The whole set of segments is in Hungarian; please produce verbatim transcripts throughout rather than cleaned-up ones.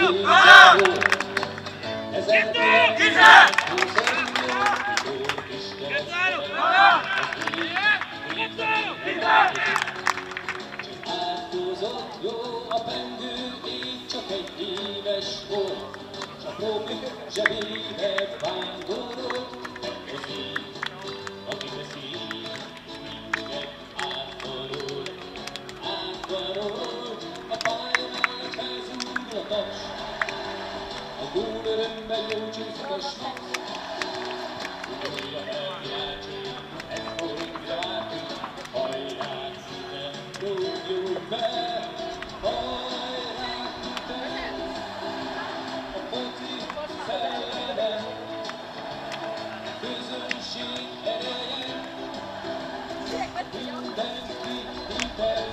Átkozott jó a pengő, így csak egy éves volt, csak Robi zsebébe vándorolt. Az így, aki beszél, mindent átvarol, átvarol. A pálya mellett felzúgul a taps, a gól örömben jó csúszik a snaps. Újra elkirácsé, ez forintja vártunk, hajrá szíve, rúgjuk be, hajrá te! A foci szelleme, közönség ereje, mindenki hitel,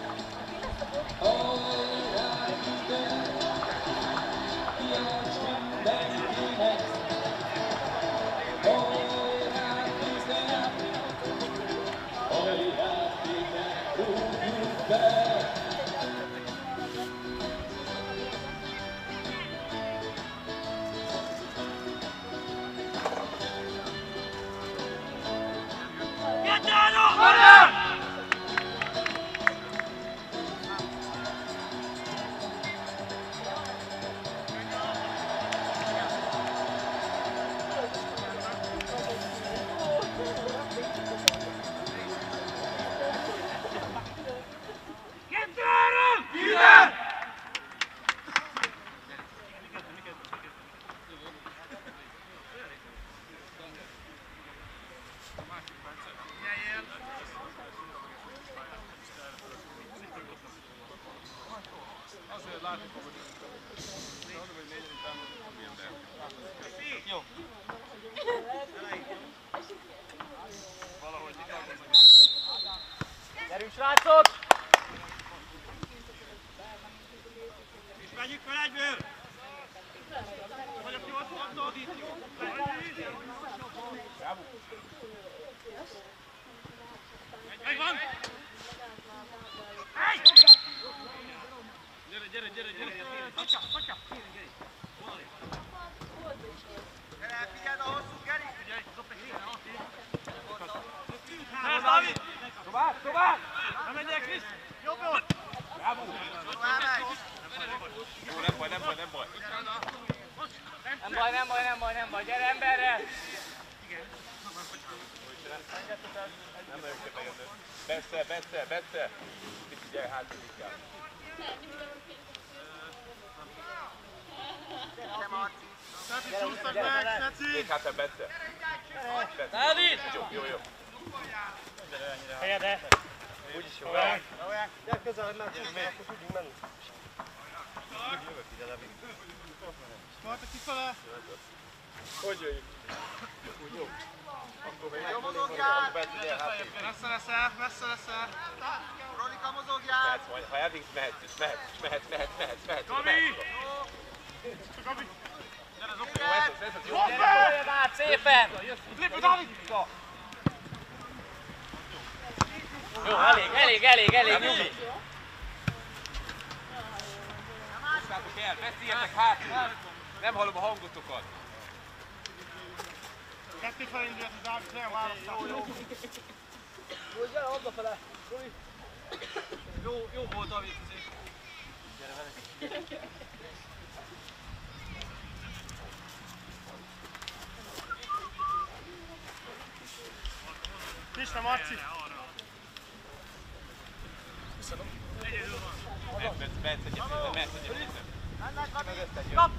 hajrá te! Kiálts mindenkinek, hajrá te! Hajrá te! Rúgjuk be! Azért látni fogod, hogy négyen után minden. Jó. Valahogy Gyerünk, srácok! és megyünk fel egyből! Vagyok nyolc pontot itt, jó? Megvan! Gyere, gyere, gyere, gyere! Szakja, szakja! Gyere, figyeld a hosszú, Geri! Figyelj, dobd egy híre, Ati! Helyezt, Dávid! Tovább, tovább! Nem menjél, Krisz! Jobb ott! Jó, nem baj, nem baj, nem baj! Nem baj, nem baj, nem baj, nem baj, gyere emberre! Nem nagyon szépen jönni. Bessze, bessze, bessze! Figyelj, hátul inkább. Szeci, csúsztak meg, Szeci! Még hátra, bessze! Dávid! Jó, jó, jó! Helyede! Úgyis jó. Gyere közel, hogy már tudjuk, akkor tudjunk menni. Jövök ide, Levi. Marta kifele! Hogy jöjjük? Úgy jó. Akkor még Jó, mozogjál! Messze leszel, messze leszel. Ronika, mozogjál! Mehetsz majd, ha elvisz, mehetsz is, mehetsz is, mehetsz, mehetsz, mehetsz, mehetsz. Gabi! Gabi! Gyere, Zopi! Jó, ez az, ez az, jó. Jöjjön át szépen! Lépj, Dávid! Jó, elég, elég, elég, elég, nyugi! Húzzátok el, beszéljetek hátul! Nem hallom a hangotokat! Ketté felindult a Dávid, nem választál. Jó, gyere, abba fele! Jó, jó volt, Dávid, azért. Gyere vele! Krisna, Marci! Mehetsz, mehetsz, mehetsz egyet, mehetsz egyet. Mennek, Gabi! Kap!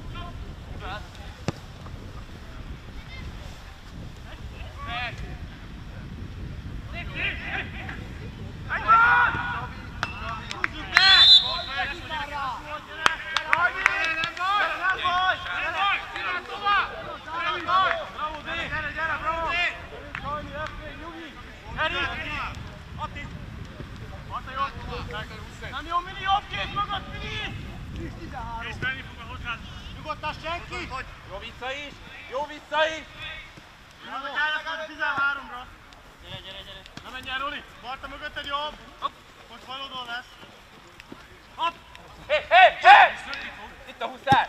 Nem jó, Mini, jobb kéz mögött, Mini! És menni fog a hozzád. Nyugodtan senki! Jó vissza is! Jó vissza is! Nem, hogy elrakod tizenháromra. Gyere, gyere, gyere. Nem menj el, Roli! Marta mögötted jobb! Hopp! Most bal oldal lesz. Hopp! Hé, hé, hé! Itt a huszár!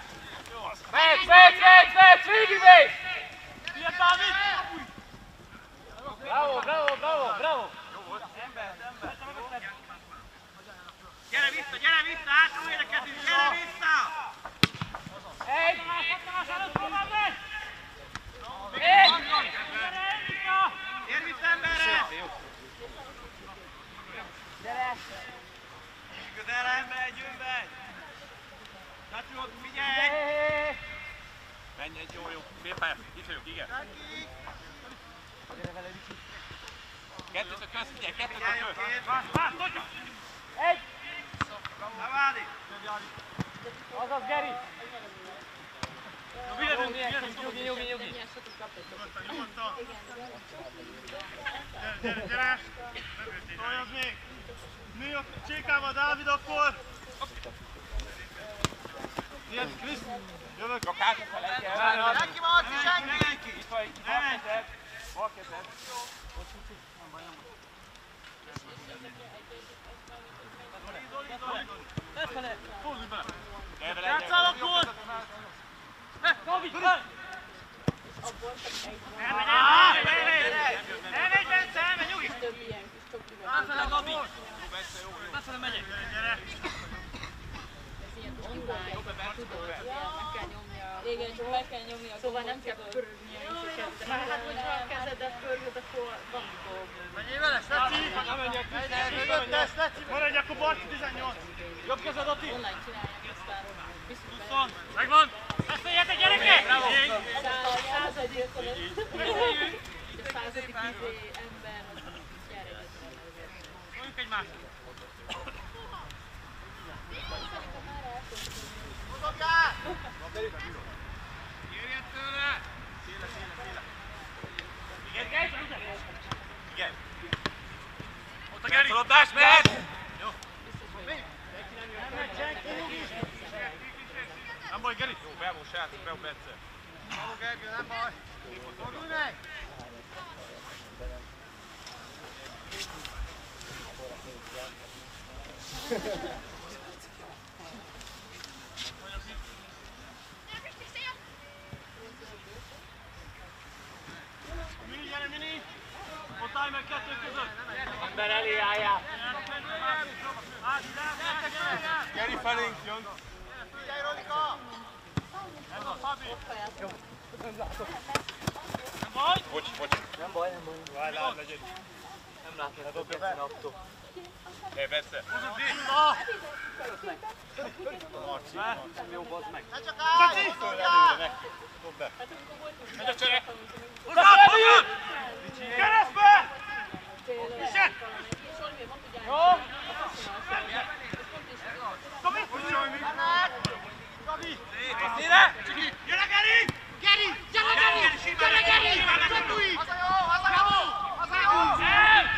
Látjuk, figyelj! Menj egy jó, jó. Félpálya, itt vagyok, igen. Kettőtök közt, figyelj, kettőtök közt. Vás, vás, tudjuk! Egy! Levádi! Azaz, Geri! Vigyelünk, Nyugi, nyugi, nyugi! Nyugodtan, nyugodtan! Gyere, gyere, gyere! Toljad még! Mi a csékával, Dávid, akkor? Ilyen, Krisz! Jövök! Csak hátra fel kell. Senki van, senki! Itt vagy, itt bal kezed. Bal kezed. Lefele! Fordulj bele! Gyere vele, Játsszál akkor! Gabi! Elmegy, Bence, elmegy, nyugi! Lefele, Gabi! Lefele megyek! Gyere! Igen, csak meg kell nyomni a szóval nem kell pörögnie is a kezed. Hát, hogyha a kezedet pörgöd, akkor van dolg. Menjél vele, Sveci! Mögöttes, Sveci! Maradj akkor Barci tizennyolc! Jobb kezed, Ati! Online csinálják aztán. huszon! Megvan! Beszéljetek, gyerekek! Századért a századik izé ember, az gyere egyetlen. Mondjuk egymást. Mozogjál! Kérjen tőle! Széle, széle, széle. Igen, Geri! Igen. Ott a Geri! Szorodás, mehet! Jó. Nem megy senki, nyugi! Nem baj, Geri! Jó, Bevó, srácok, Bevó, Bence. Bravo, Gergő, nem baj! Fordulj meg! Mini, gyere, Mini! Ott állj meg kettő között! Ember elé álljál! Geri felénk jön! Figyelj, Rolika! Ez a Fabi! Nem baj? Bocs, bocs. Nem baj, nem baj. Várj, lát, legyen! Nem látlak a Geci naptól. Hé, Bence. Húzod vissza! Jó, bazd meg. Ne csak állj! Szöljál! Dob be! Megy a csere. Hozzá, hozzá! Keresztbe! Viset! Jó? Gabi! Gabi! Széle! Gyere, Geri! Geri! Gyere, Geri! Gyere, Geri! Csatúj! Haza jó! Haza jó! Haza jó!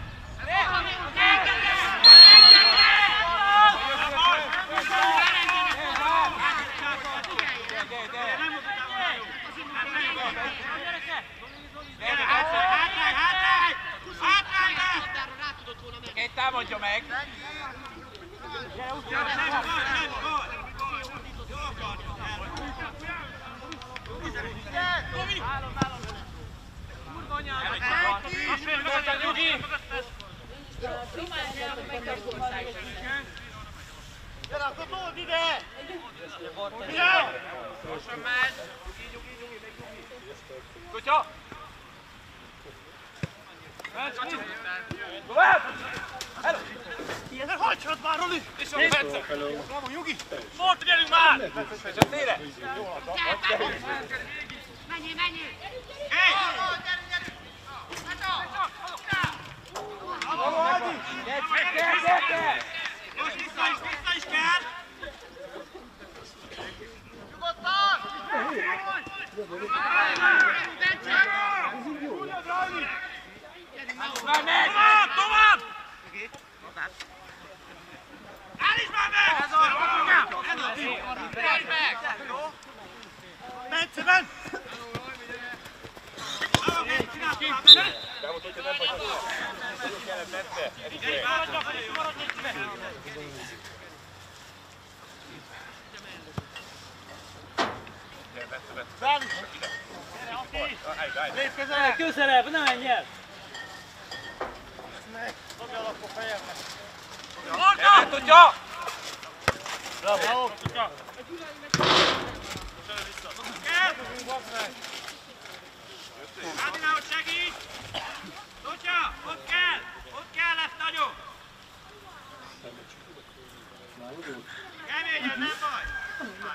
Egy támadja meg! Gyere, akkor told ide! Ugye? Gyorsan megy! Kutya! Tovább! Hello! Ne hagyjad már, Roli! És a Bence! Bravo, Nyugi! Mort, gyerünk már! És a széle! Menjél, menjél! Hé! Bravo, Adi! Most vissza is, vissza is kell! Nyugodtan! Újabb, Rajni! Már megy! Tovább, tovább! Állítsd már meg! Ez a... Ez a... Állítsd meg! Bence, ment! Bemutatja, hogy nem vagy a nagyon kellett Bence. Gyere, maradj, maradj egy be! Gyere, Bence, Bence. Dávid! Gyere, Ati! Állj, állj! Lép közelebb! Közelebb, ne menj el! Dobja alapba fejemre! Gyere, tudja! Bravo! Tudja! Ádina, hogy segíts! Tutya, ott kell! Ott kell lesz nagyon! Keményen, nem baj!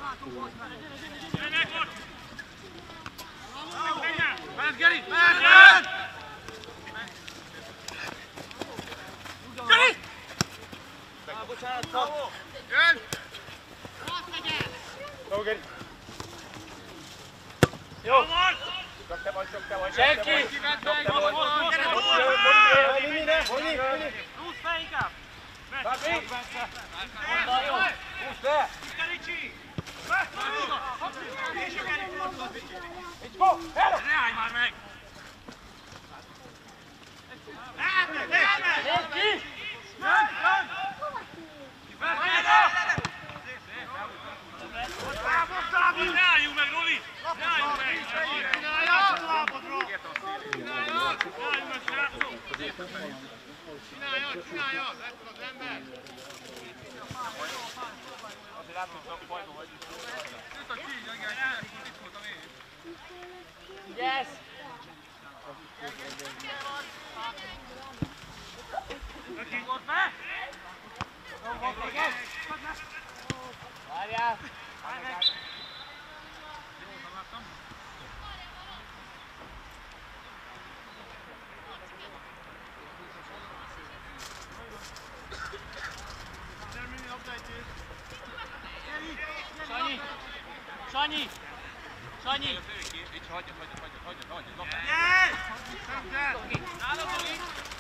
Ment, Geri! Ment! Ment! Geri! Bocsánat, szab! Jön! Jó, Geri! Jó! Csak te vagy, csak te vagy! Senki! Csak te vagy! Mini, ne! Mini, mini! Húzd fel inkább! Bábi! Onnan jó! Húzd le! Ricsi! Nincs go! Hello! Ne állj már meg! Senki! Jön! Jön! Ne álljunk meg, Roli! Ne álljunk meg! Csináljad! Lábadra! Csináljad! Ne álljunk meg, srácok! Csináljad, csináljad! Ezt az ember! Azért látom, hogy a bajban vagy. Jött a csígy, igen, itt voltam én. Yes! Ki volt be? Várjál! Sanyi! Sanyi! Sanyi! Így hagyja, hagyja, hagyja, hagyja, hagyja, hagyja. Nálad, Oli!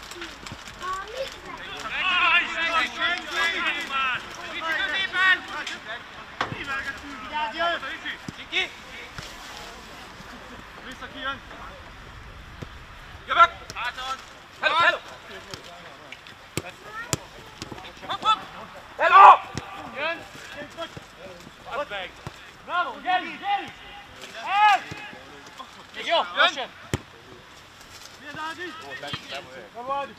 Csiki! Vissza kijön! Jövök! Háton! Hello, hello! Hopp, hopp! Hello! Jön! Add meg! Bravo! Geri! Geri! El! Még jó! Lassan! Milyen Ági? Szabad!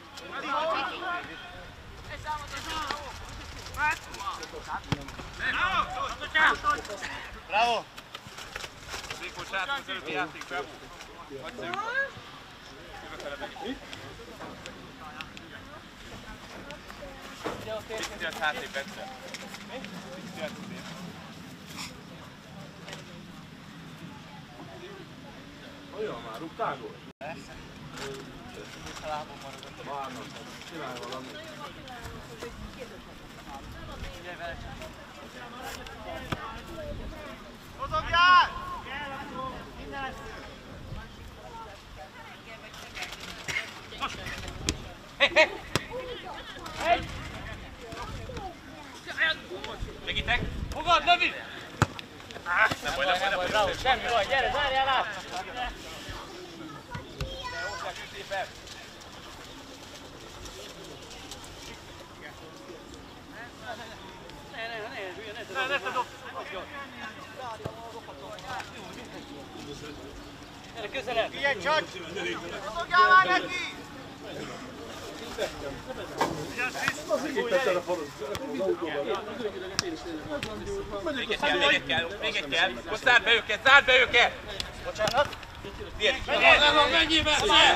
Bravo! Székos srác, az előtti játék fel volt. Nagyszerű. Jövök vele meg. Picit az hátrébb egyszer. Picit az hátrébb. Olyan már, rúgtál gólt? Persze. A lábon maradott. Várnak, csinálj valamit. Figyelj vele csak. Mozogjál! Egy! Segítek? Fogad, Lövi! Nem baj, nem baj, nem baj. Bravo, semmi baj, gyere, zárjál át! Hozzá szépen! Ne, ne, ne, hülye, ne Ne, ne te dob! Gyere, közelebb! Ilyen csat! Mozogjál már neki! Még egy a falut. Még egy kell, még egy kell, még egy kell. Most zárd be őket, zárd be őket! Bocsánat! Miért? Mennyi messze?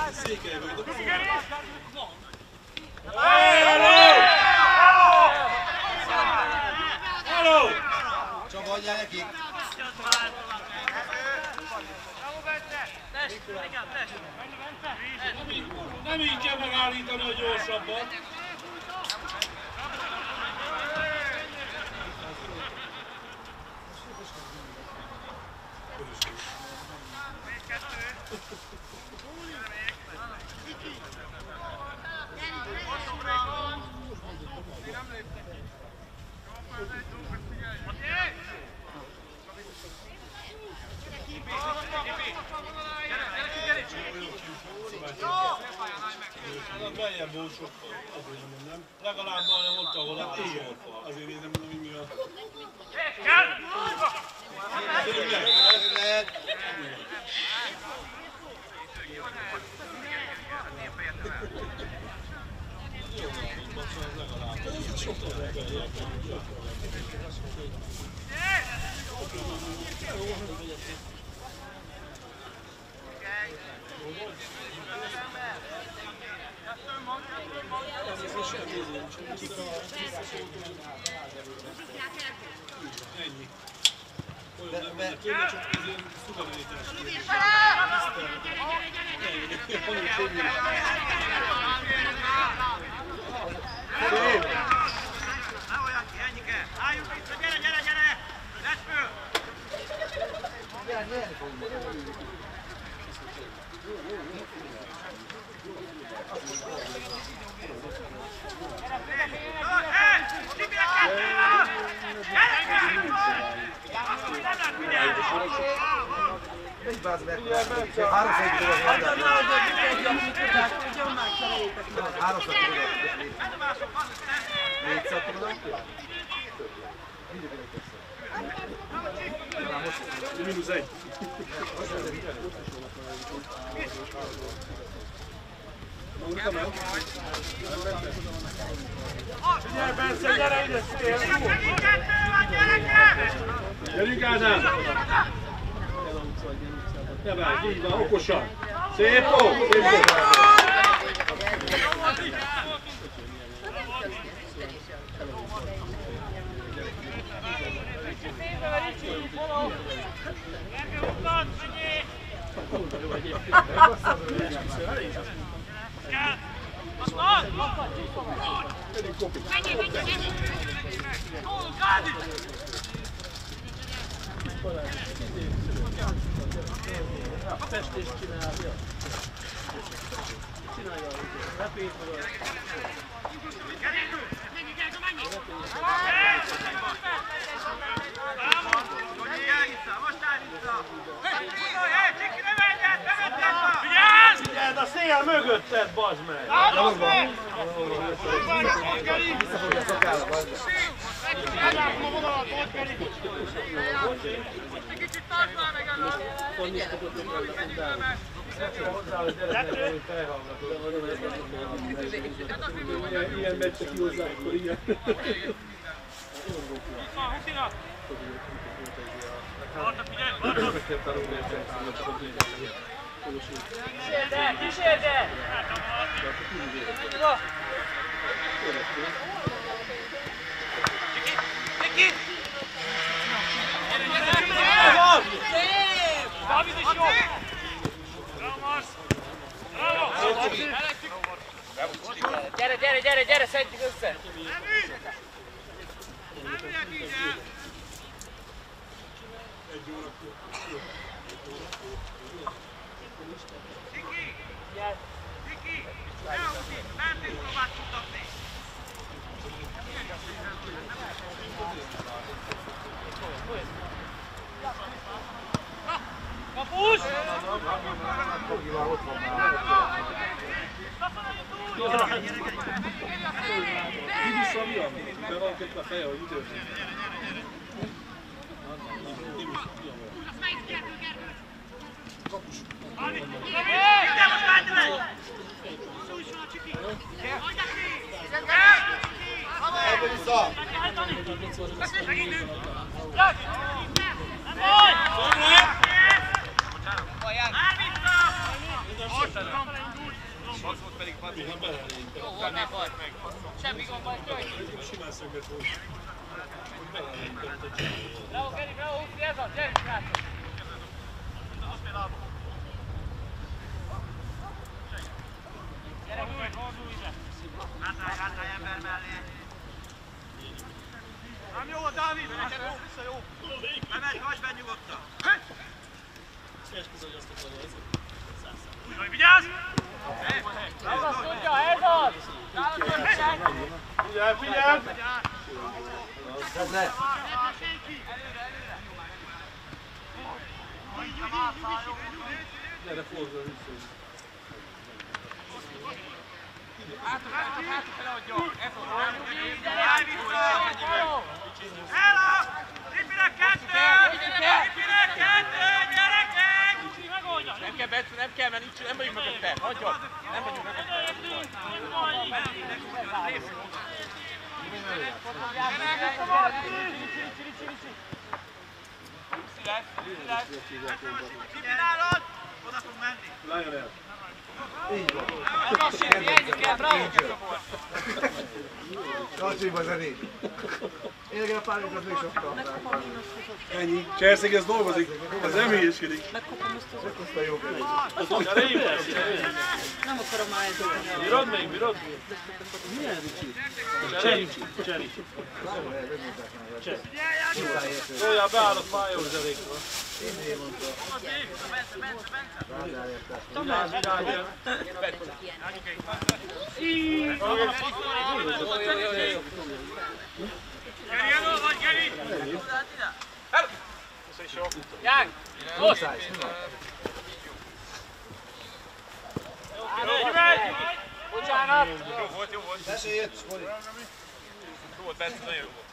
Hello! Csak adjál nekik! Nem így kell megállítani a gyorsabbat. Beljebb volt sokkal, azért mondom. Legalább majdnem ott, ahol áll a sorfa. Azért én nem mondom, hogy mi a... Ennyi. olyan nem lenne kéne, csak ezért szuverenitás kérdés. Álljunk vissza, gyere, gyere, gyere! Lesz föl! Bazd meg! Háromszor egy tudod mondani. Háromszor tudod. Négyszer tudod mondani? Mínusz egy. Figyelj, Bence, gyere ide, szél! Gyerünk, Ádám! Ne várj, így van, okosan! Szép ó! Szép ó! A festést csinálja. Csinálja a repét, vagy a... Figyeld a szél mögötted, bazd meg! Állom meg! Visszafogja a szakálla, bazd meg! Megállom a vonalat, hogy Geri! Kicsit tartsd már meg előtt! Ilyen megy csak hozzá, akkor ilyen. Kísérd el, kísérd el! Neki! Dávid is jó! Gyere, gyere, gyere, gyere, szedjük össze! Viki! Viki! Ne autyi! Mentén próbáld kutatni! Kapus! Ki vissza mi van? Be van kötve a feje, hogy ütőzni. Kapus. Ide most menj meg! Ebből vissza! Segítünk! Nem baj! Már vissza! Max volt pedig Pati. Jó volt, nem baj. Semmi gond baj, kölyt. Simán szöget volt. Bravo, Geri, bravo, Huszi, ez az, gyerünk, srácok! Gyere, Huszi, fordulj ide! Hátrálj, hátrálj ember mellé! Nem jó a Dávid, vissza jó! Bemegy, hagyj be nyugodtan! Úgy vagy, vigyázz! Ez az tudja, ez az! Figyelj, figyelj! Tedd le! Gyere, fordul vissza. Hátra, hátra, hátra feleadja! Ez az, állj vissza! Ela! Lipinek kettő! Lipinek kettő! Gyerekek! Nem kell, Bence, nem kell, mert nincs, nem vagyunk mögötte. Hagyja! Nem vagyunk mögötte. Mit csinálod? Oda fog menni! Lányon el. Így van. Ez a séri, ennyi kell, bravo! Kacsiba zenét. Én a párjukat még soktam. Ennyi. Cserszeg ez dolgozik, ez nem hülyéskedik. Megkapom azt az Azt a jó kedvet. Nem akarom már eldobni. Bírod még, bírod? Milyen Ricsi? Cseri. Cseri. Szóljál, beállott már jó zserékről. Én én mondtam. Tamás, Bocsánat! Jó volt, jó volt. Tessék, jött, Spori. Jó volt, Bence, nagyon jó volt.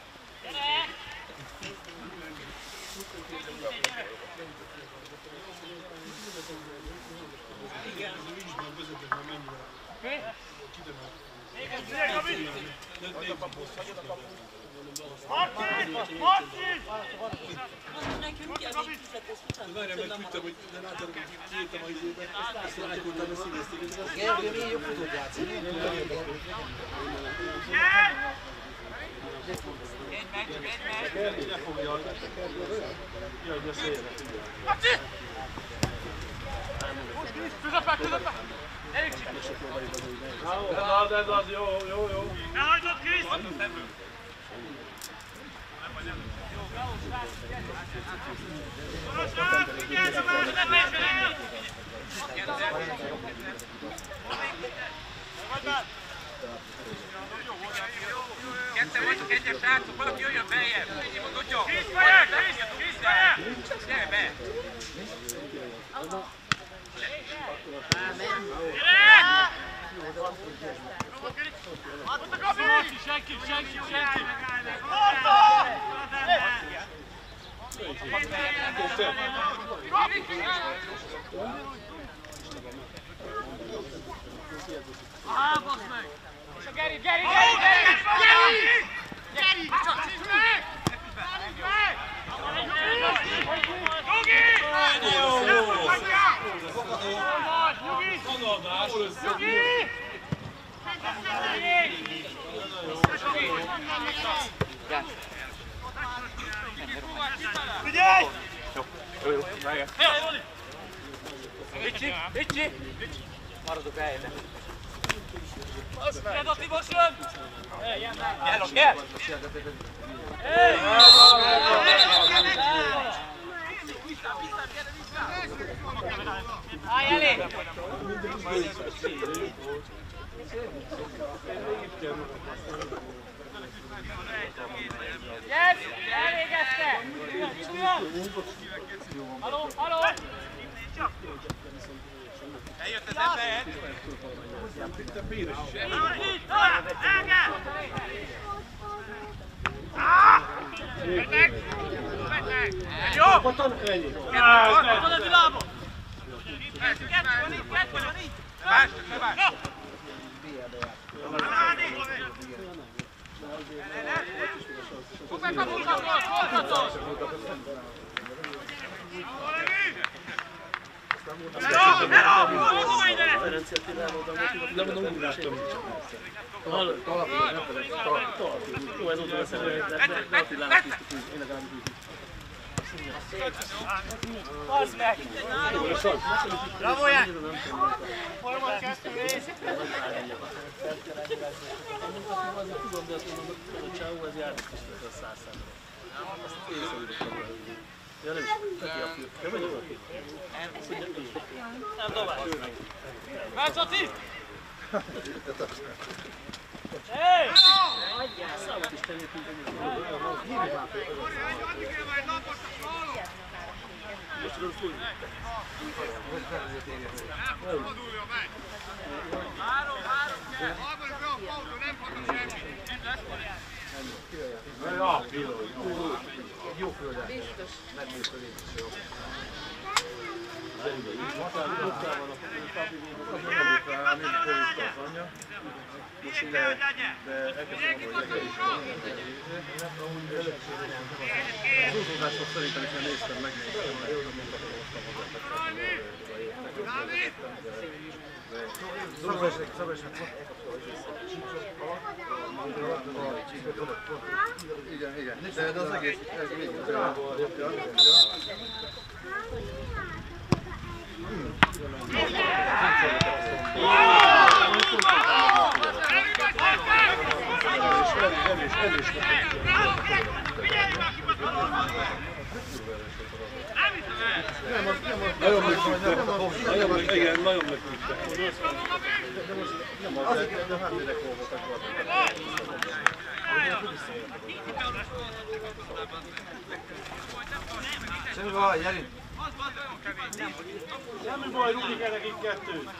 Martin! Martin! nekünk ki a végkifletést utána. Várjál, meg küldtem, hogy de látod, hogy kiírtam a izében, azt lájkoltam, hogy színezték. Gergő, mi jobb futót játszik? Egy meg, csak egy meg. Gergő, ne fogja. Jaj, de szépen. Közepek, közepek! Gyerünk csinálni! Ez az, ez az, jó, jó, jó. Ne hagyd Krisz! Oroszlán, figyelj, a másodlépésre! Ketten vagyunk, egyes srácok, valaki jöjjön beljebb! Így mondod, jó! Krisz feje, Krisz, Krisz feje! Gyere be! Ott a kapi! Senki, senki, senki! Ah, basz meg! És a Geri, Geri, Geri, Geri! Geri! Geri! Csak csizd meg! Csizd meg! Nyugi! Nyugi! Szanadás! Nyugi! Figyelj! Jó, jó, vágja. Ricsi, Ricsi! Maradok helyben. Kérd a Tibos jön! Kell, kell! Állj elé! Yes! Elvégezte! Halló, halló! Eljött az ember! Te bíros is. Elge! Vedd meg! Vedd meg! Jó! Ennyi. Van a világban! Kettő van itt, kettő van itt! Más, más! Fog meg a munkat, forgatok! Hello! Hello! Hol ide? De mondom, úgy láttam. Jó, ez oda lesz elő, de lehet, hogy látjuk, én legalább így. Bazd meg! Bravo, Jan! Format kezdtünk rész! Tudom, de azt mondom, hogy a csávó ez járnak is a száz százalék. Azt észre ja, nem is, neki a fő. Ja, vagy jó? Nem dobálsz! Vársz, Ati! Hey! Számot is tennék, most tudod fújni. Három, három kell! Harmadik be a pautó, nem fogom semmit! Nem lesz olyan! Jó földel. Megműt fölé is jó. Zeribe így. Lottál van a papi végül. Az nem fel, mint fölütte az anyja. most így lehet, de elkezdtem, hogy nekem is az úszódásról szerintem is néztem, megnéztem, mert jó, mint akkor hoztam hozzá. Igen, igen, de, de az egész, ez végig az nagyon megküldtek, nagyon meg, igen, nagyon megküldtek. De most nem az, de hátmérek voltak voltak. Semmi baj, gyerünk! Semmi baj, rúgni kell nekik kettőt.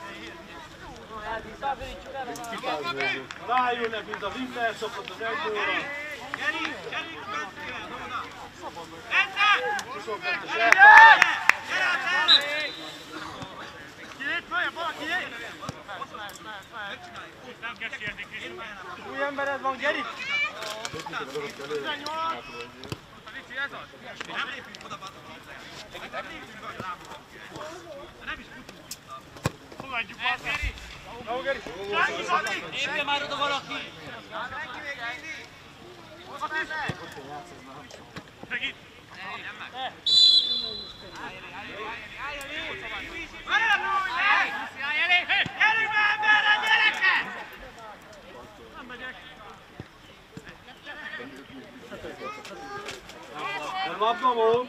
Rájönnek, mint a Wimper szokott az egy óra. Gyerünk, gyerünk, mentőre, oda! huszonkettes Gyere! elfáll. Gyere, gyere! Két, följebb, valaki jég! Nem kell sérni, Krisztus. Új embered van, gyerünk! tizennyolc! Ez az? Nem lépünk oda, nem lépünk oda, lábba. Nem is futunk. Fogadjuk, Geri! Jó, Geri! Senki, Zoli! Lépje már oda valaki! Senki még mindig! Most már le! Segít! Nem meg! Állj elé, állj elé, állj elé! Állj elé! Gyerünk be emberre, gyerekek! Nem megyek! Nem labda volt.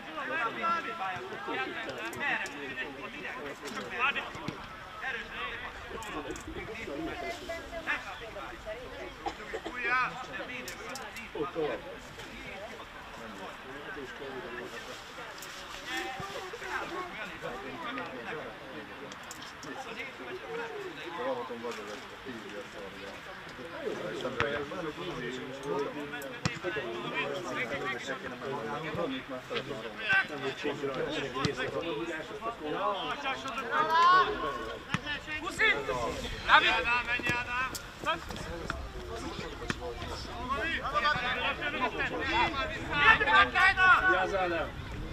Huszi! Dávid! Menj Ádám! Vigyázzál el!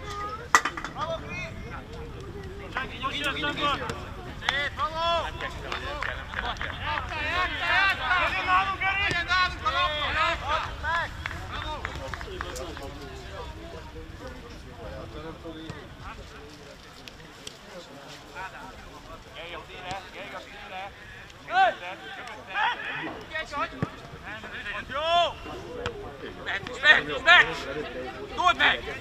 Senki, nyugi, nyugi! Szép, való! Játta, játta, játta! Legyen nálunk, Geri! Legyen nálunk a labda! Meg! Bravo! Gyerj a színre, gyerj a színre! Jó! Mehet is, mehet is, mehet! Told meg!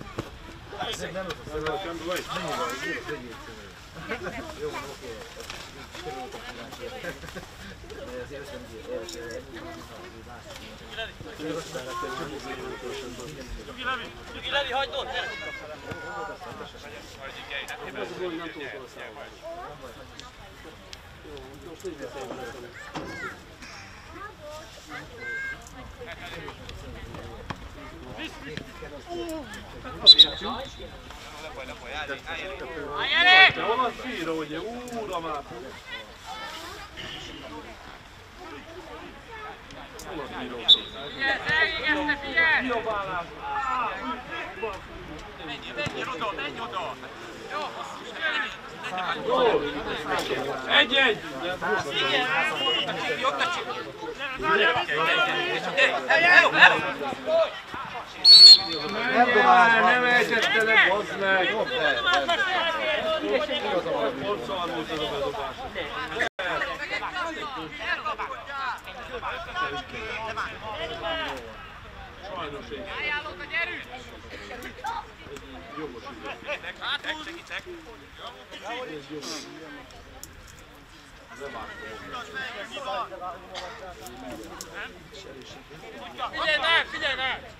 Nyugi, Levi, hagyd ott! Gyere! Állj elé! De hol az bíró, ugye? Úra már! Hol az bíró? Figyelj, elégezte, figyelj! Kiabálás! Menjél, menjél oda, menj oda! Jó, Egy-egy! jobb ne csinálj! Hello, hello! Nem dobálás, Nem ejtettelek, bazd meg! Porcolán volt ez a bedobás. Sajnos én. Ajánlott a gyerünk! Jogos ügy. Hátul! Segítsek! Nem átkom. Figyelj meg, figyelj meg!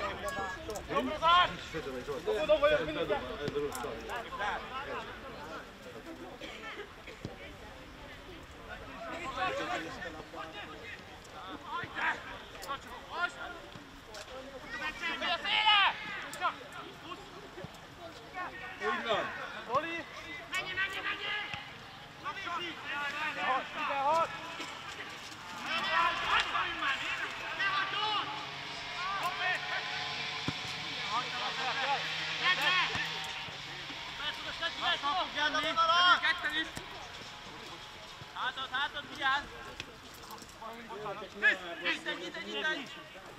Úgy van. Oli! Menj, menj, menj! tizenhat! Hátad, hátad, vigyázz! Nyitj, nyitj, nyitj!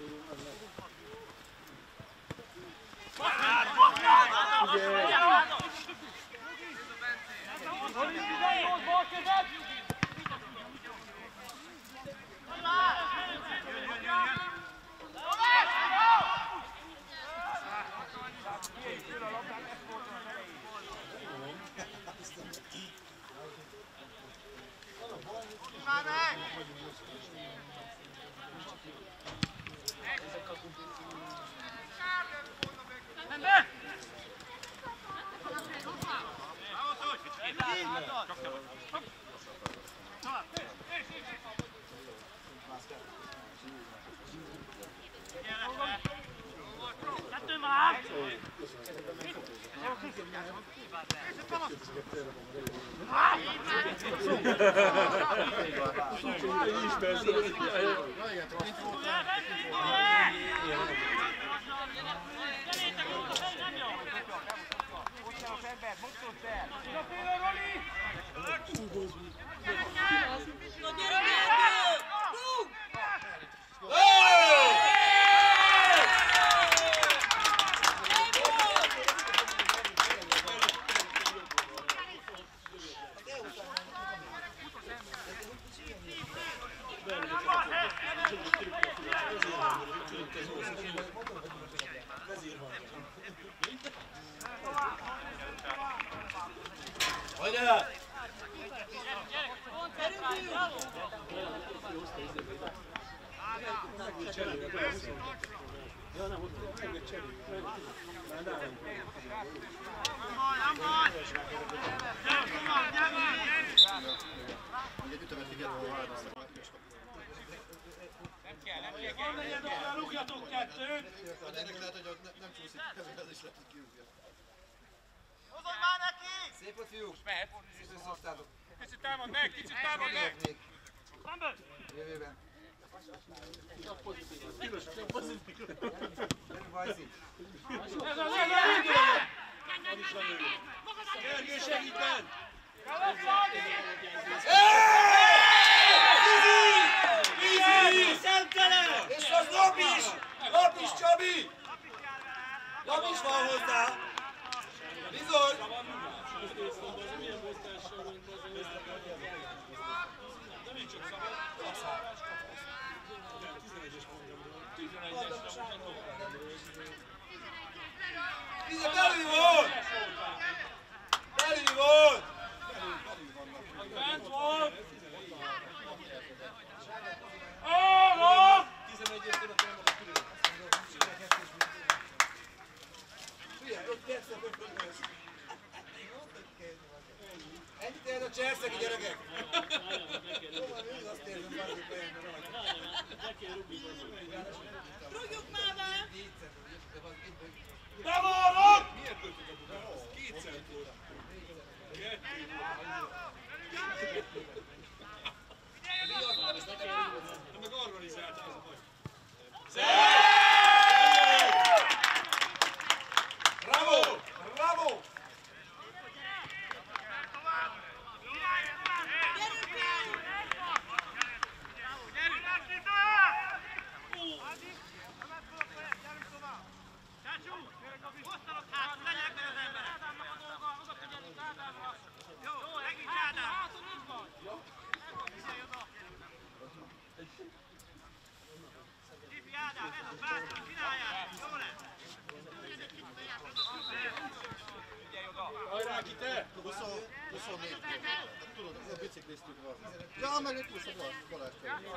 Ja, meg itt vissza Balázs.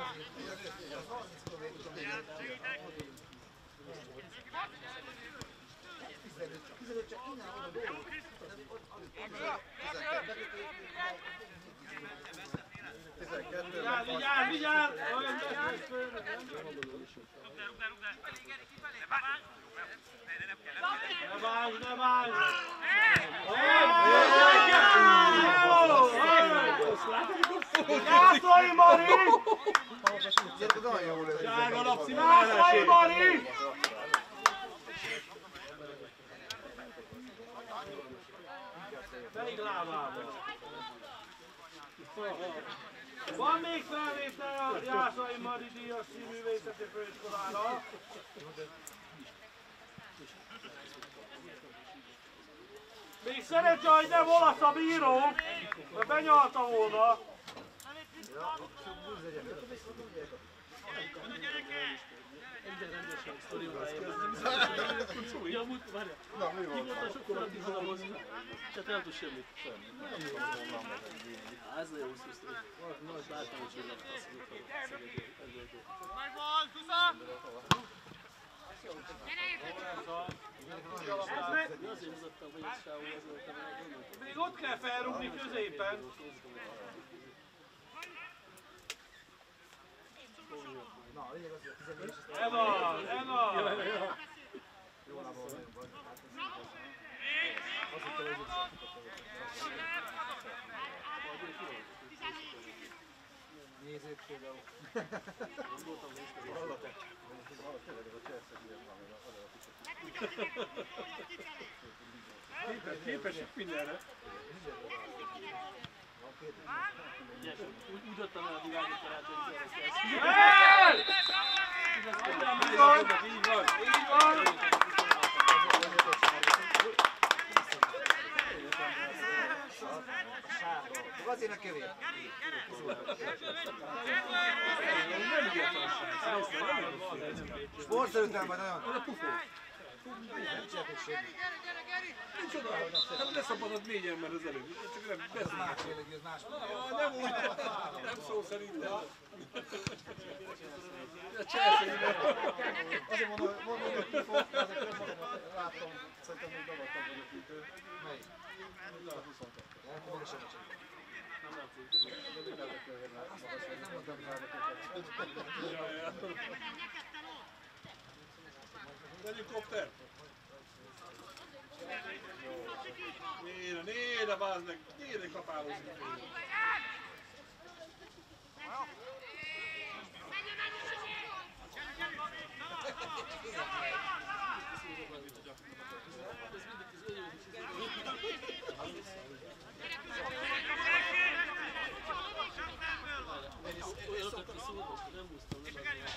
tizenöt csak innen oda dolgok. tizenkettő. Vigyázz, vigyázz, vigyázz! Ne válj, ne válj! Jászolj, Mari! Sárga lapszínű ellenesség! Mari! Melyik lábával? Van még felvétel a Jászai Mari Díjas Színművészeti Főiskolára. Még szerencsé, hogy nem olasz a bíró, mert benyalta volna. Egyre rendesen sztorival kezdem. Ja, amúgy, várjál. Ki volt a sokkal tizenhoz? Tehát nem tud semmit. Ez a jó szusztó. Nagy láttam, hogy csillag faszoljuk a szegedjét. Megvan, Tusza! Azért hozottam, hogy ez sávú, ez volt a meg. Még ott kell felrúgni középen. Na, lényeg az, hogy a tizennégy és Ez az, ez az. jó lábon vagyunk. Azt hittem, hogy nézzék például. Hallatok? Tényleg ez a Chelsea ilyen van, az Képesek mindenre. Úgy adtam el a világot karácsony kereszt. Így van, így van, így van. Azért a kövér. Sportszerűtlen vagy nagyon. Ez a pufó. Nem csináltok semmit. Nincs oda, hát leszabadott négyen már az előbb. Csak nem Ez más jellegű, ez más. nem úgy, nem szó szerintem. A Chelsea-ben. Azért mondom, mondom, hogy pufó, ezek nem magamat láttam. Szerintem még dagadtam vagyok itt. Melyik? huszonkettő. Nem, mondom semmit sem. Nem látszik. Nem mondtam rád. Helikopter! Néne, néne, bázd meg! Néne, kapálózik! Olyanok, aki szóltos, nem húztam, nem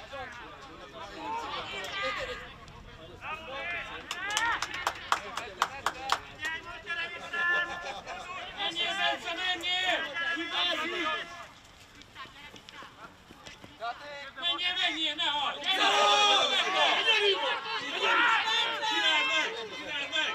Menjél, Bence, menjél! Hibázik! Menjél, menjél, ne hagyd! Csináld meg! Csináld meg!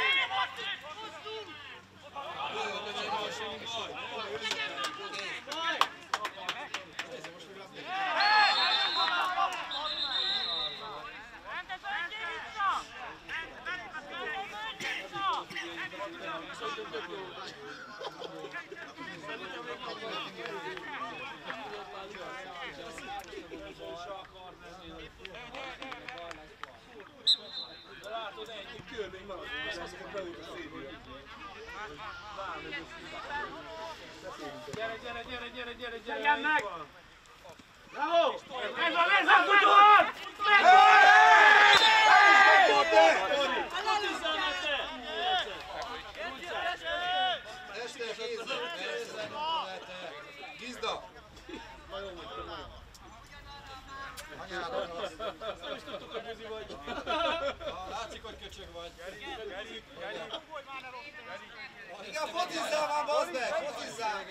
Látod, ennyi kör még marad, azokat belül a szédjön. Gyere, gyere, gyere, gyere, gyere, gyere! Legyen meg! Bravo! Ez a, ez a futott! Este kézzel, persze, Gizda! Anyára rossz. Nem is tudtuk, hogy buzi vagy. Látszik, hogy köcsög vagy. Igen, focizzál már, bazd meg! Focizzál!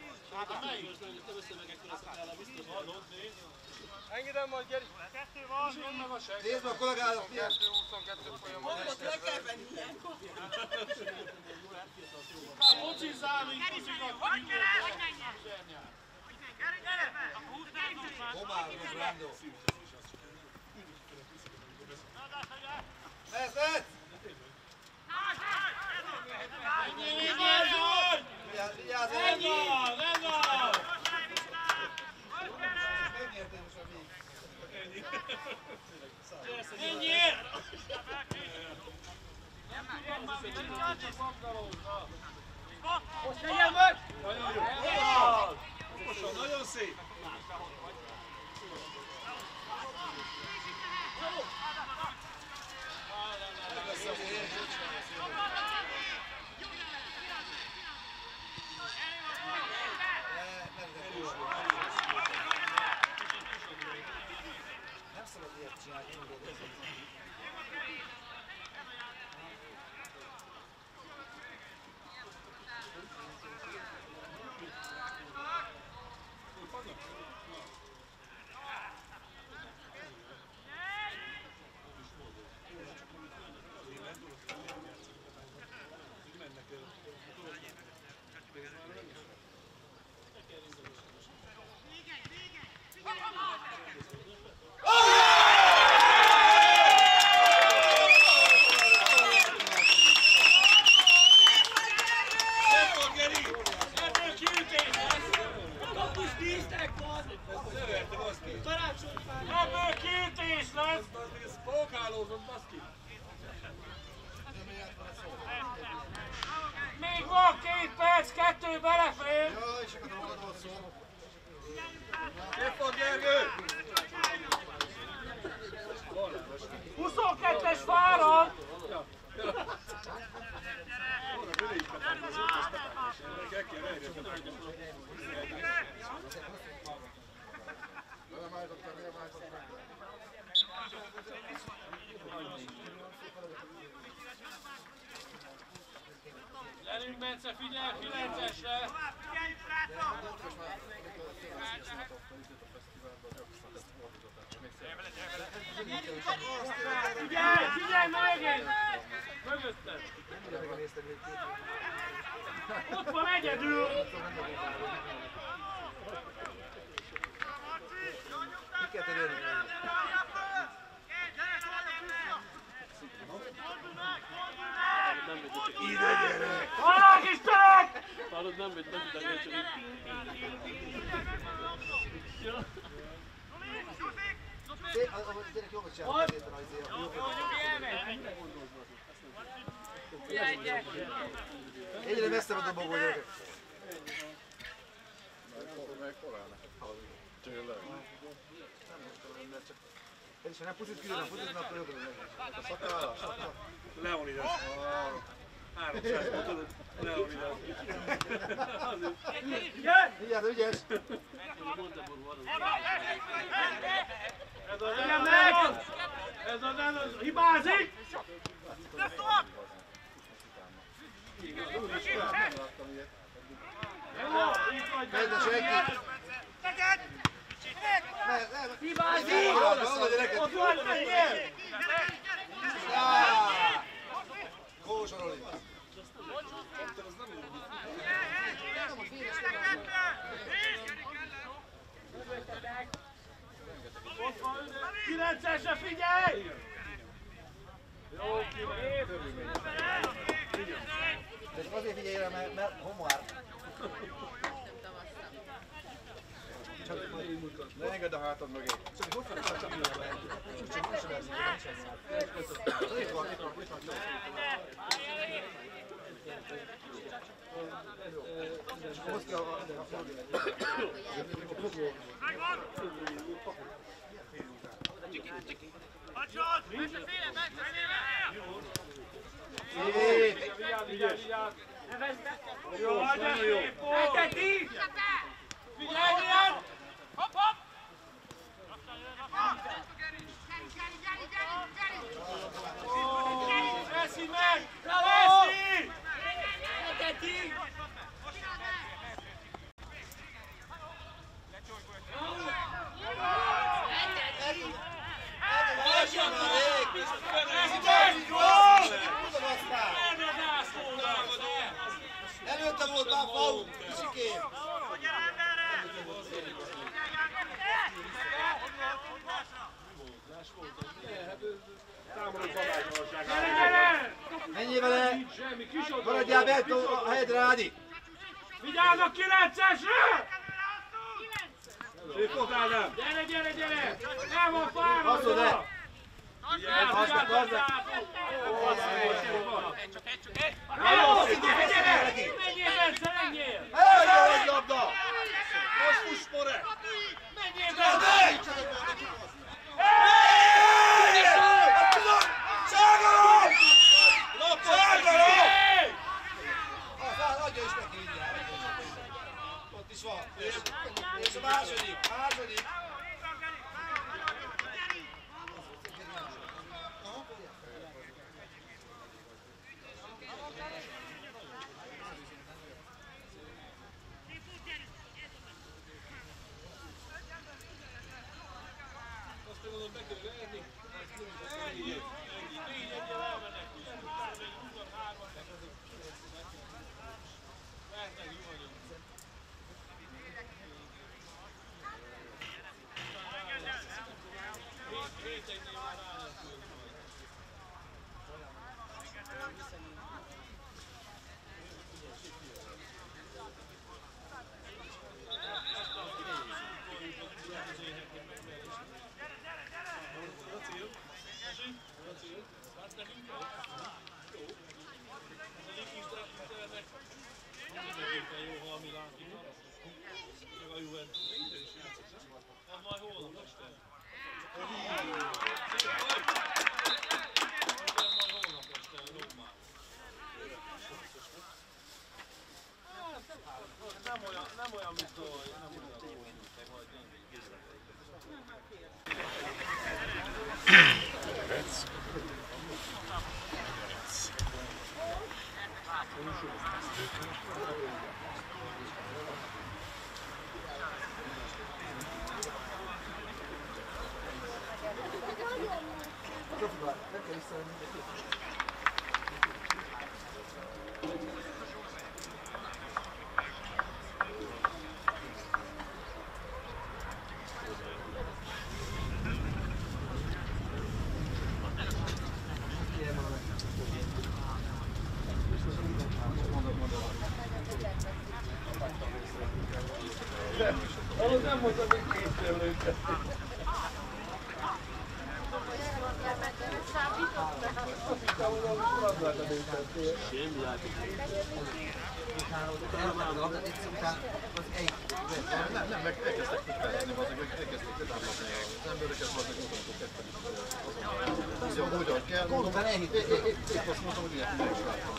Engedem majd, gyeri! Kettő van! Nézd meg a kollégádat, milyen... kettő huszonkettő folyamat. Focizzál, mint buzikat! Homálom, Brando! Ez, ez! Vigyázz, vigyázz! Ez az, ez az! Megnyertem most a még. Ennyi! Most legyen meg! Nagyon jó! Okosan, nagyon szép! csináltunk dolgokat. Ebből kiütés lesz! Spókálózott, baszki! Még van két perc, kettő belefér! Jaj, és akkor magad volt szó. Szép volt, Gergő! huszonkettes fárad! Gyerünk, Bence, figyelj, kilencesre! Figyelj, figyelj megint! Mögötted! Ott van egyedül! Miket érni? Ide gyerek! Hallák Istenek! Hallod, nem vagy, nem tudom, csak így. A gyerek jól csinálja, ezért van azért. Egyre messzebb a dobogó gyerekek. Ez is, ha nem puszít külön, nem puszít, akkor jobb a szakállal. Leonidas. háromszáz tudod, Leonidas. Vigyázz, ügyes! Ez az ennek! Ez az ennek! Hibázik! Megy a senki! Hibázik! Ott van, menjél! Kósa Roli! kilencesre figyelj! Jó, kilenc! De csak azért figyelj rá, mert, mert homár. Ne engedd a hátad mögé. Csak hogy fogod csak ülni be? Csak most sem elzik, nem sem szállt. Itt van, itt van, itt van. Csak hozd ki a fogó. Hagyjad! Bence, féle, Bence, féle! Szép! Vigyázz, vigyázz, vigyázz! Jó, hagyjál szép volt! Elteti! Figyelj, Mian! Hopp, hopp! Veszi meg! Veszi! Elteti! Előtte volt már faul, kicsikém! Menjél vele! Maradjál be a helyedre, Ádi! Vigyázz a kilencesre! Szép volt, Ádám! Gyere, gyere, gyere! El van fáradva! Hasszod el! Vigyázz, vigyázz, Jó, figyelj, gyere! neki! Menjél, Bence, menjél! Eljöjjön egy labda! Most fuss, More! Menjél, Bence! Ságolom! Ságolom! Adja is neki mindjárt. Ott is van. És a második, második. Ahhoz nem mondtam, hogy készülőket. Azt hittem, hogy az urat a döntettél. Semmi játék. Nem, nem, meg elkezdtek futálni, meg elkezdték letámadni az embereket, meg mutattuk kettődik azon. Hogyan kell, mondom, épp azt mondtam, hogy ilyet meg is láttam.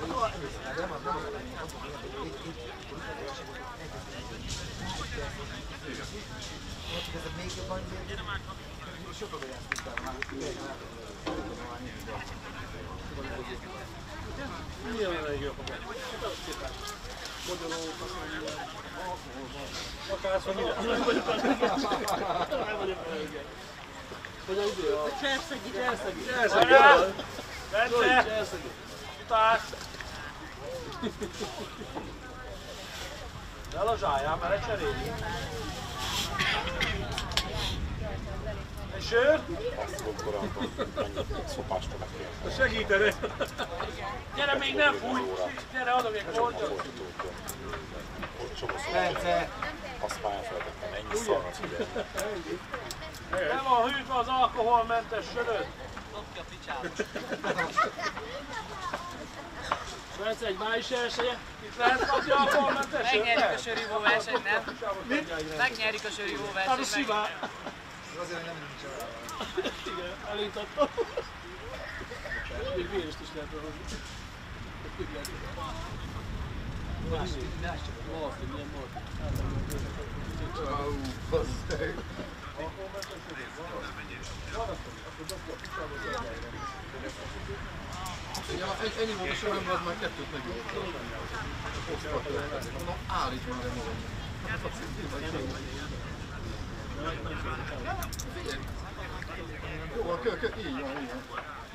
Milyen a legjobb a benne? Magyarók, azt mondja, akár van ide. Nem vagyok a legjobb. Nem vagyok a legjobb. Hogy a idő a... Cserszegi, Cserszegi. Cserszegi, jól. Bence! Cserszegi. Futás! Ne lazsáljál, mert lecseréljük. Egy sör? Azt volt korábban, mennyit szopást megkérni. Segíteni! Gyere, még nem fúj! Gyere, adom egy kortyot! Ott csomószor azt már elfelejtettem, ennyi szarra figyelni. Nem van hűtve az alkoholmentes söröd? Dobja picsába. Bence, egy május elsője? Itt lehet kapni alkoholmentes sört? Megnyerjük a sörívó versenyt, nem? Mit? Megnyerjük a sörívó Hát versenyt. a simán! Azért, hogy nem nincs arra. Igen, elintottam. Még vérest is lehet hozni. Másik, másik. Marti, milyen Marti? Áú, basszeg. Ennyi volt a soron, az már kettőt megjöttem. Mondom, állíts már el magam. Jó, a kö, kö, így van, így van.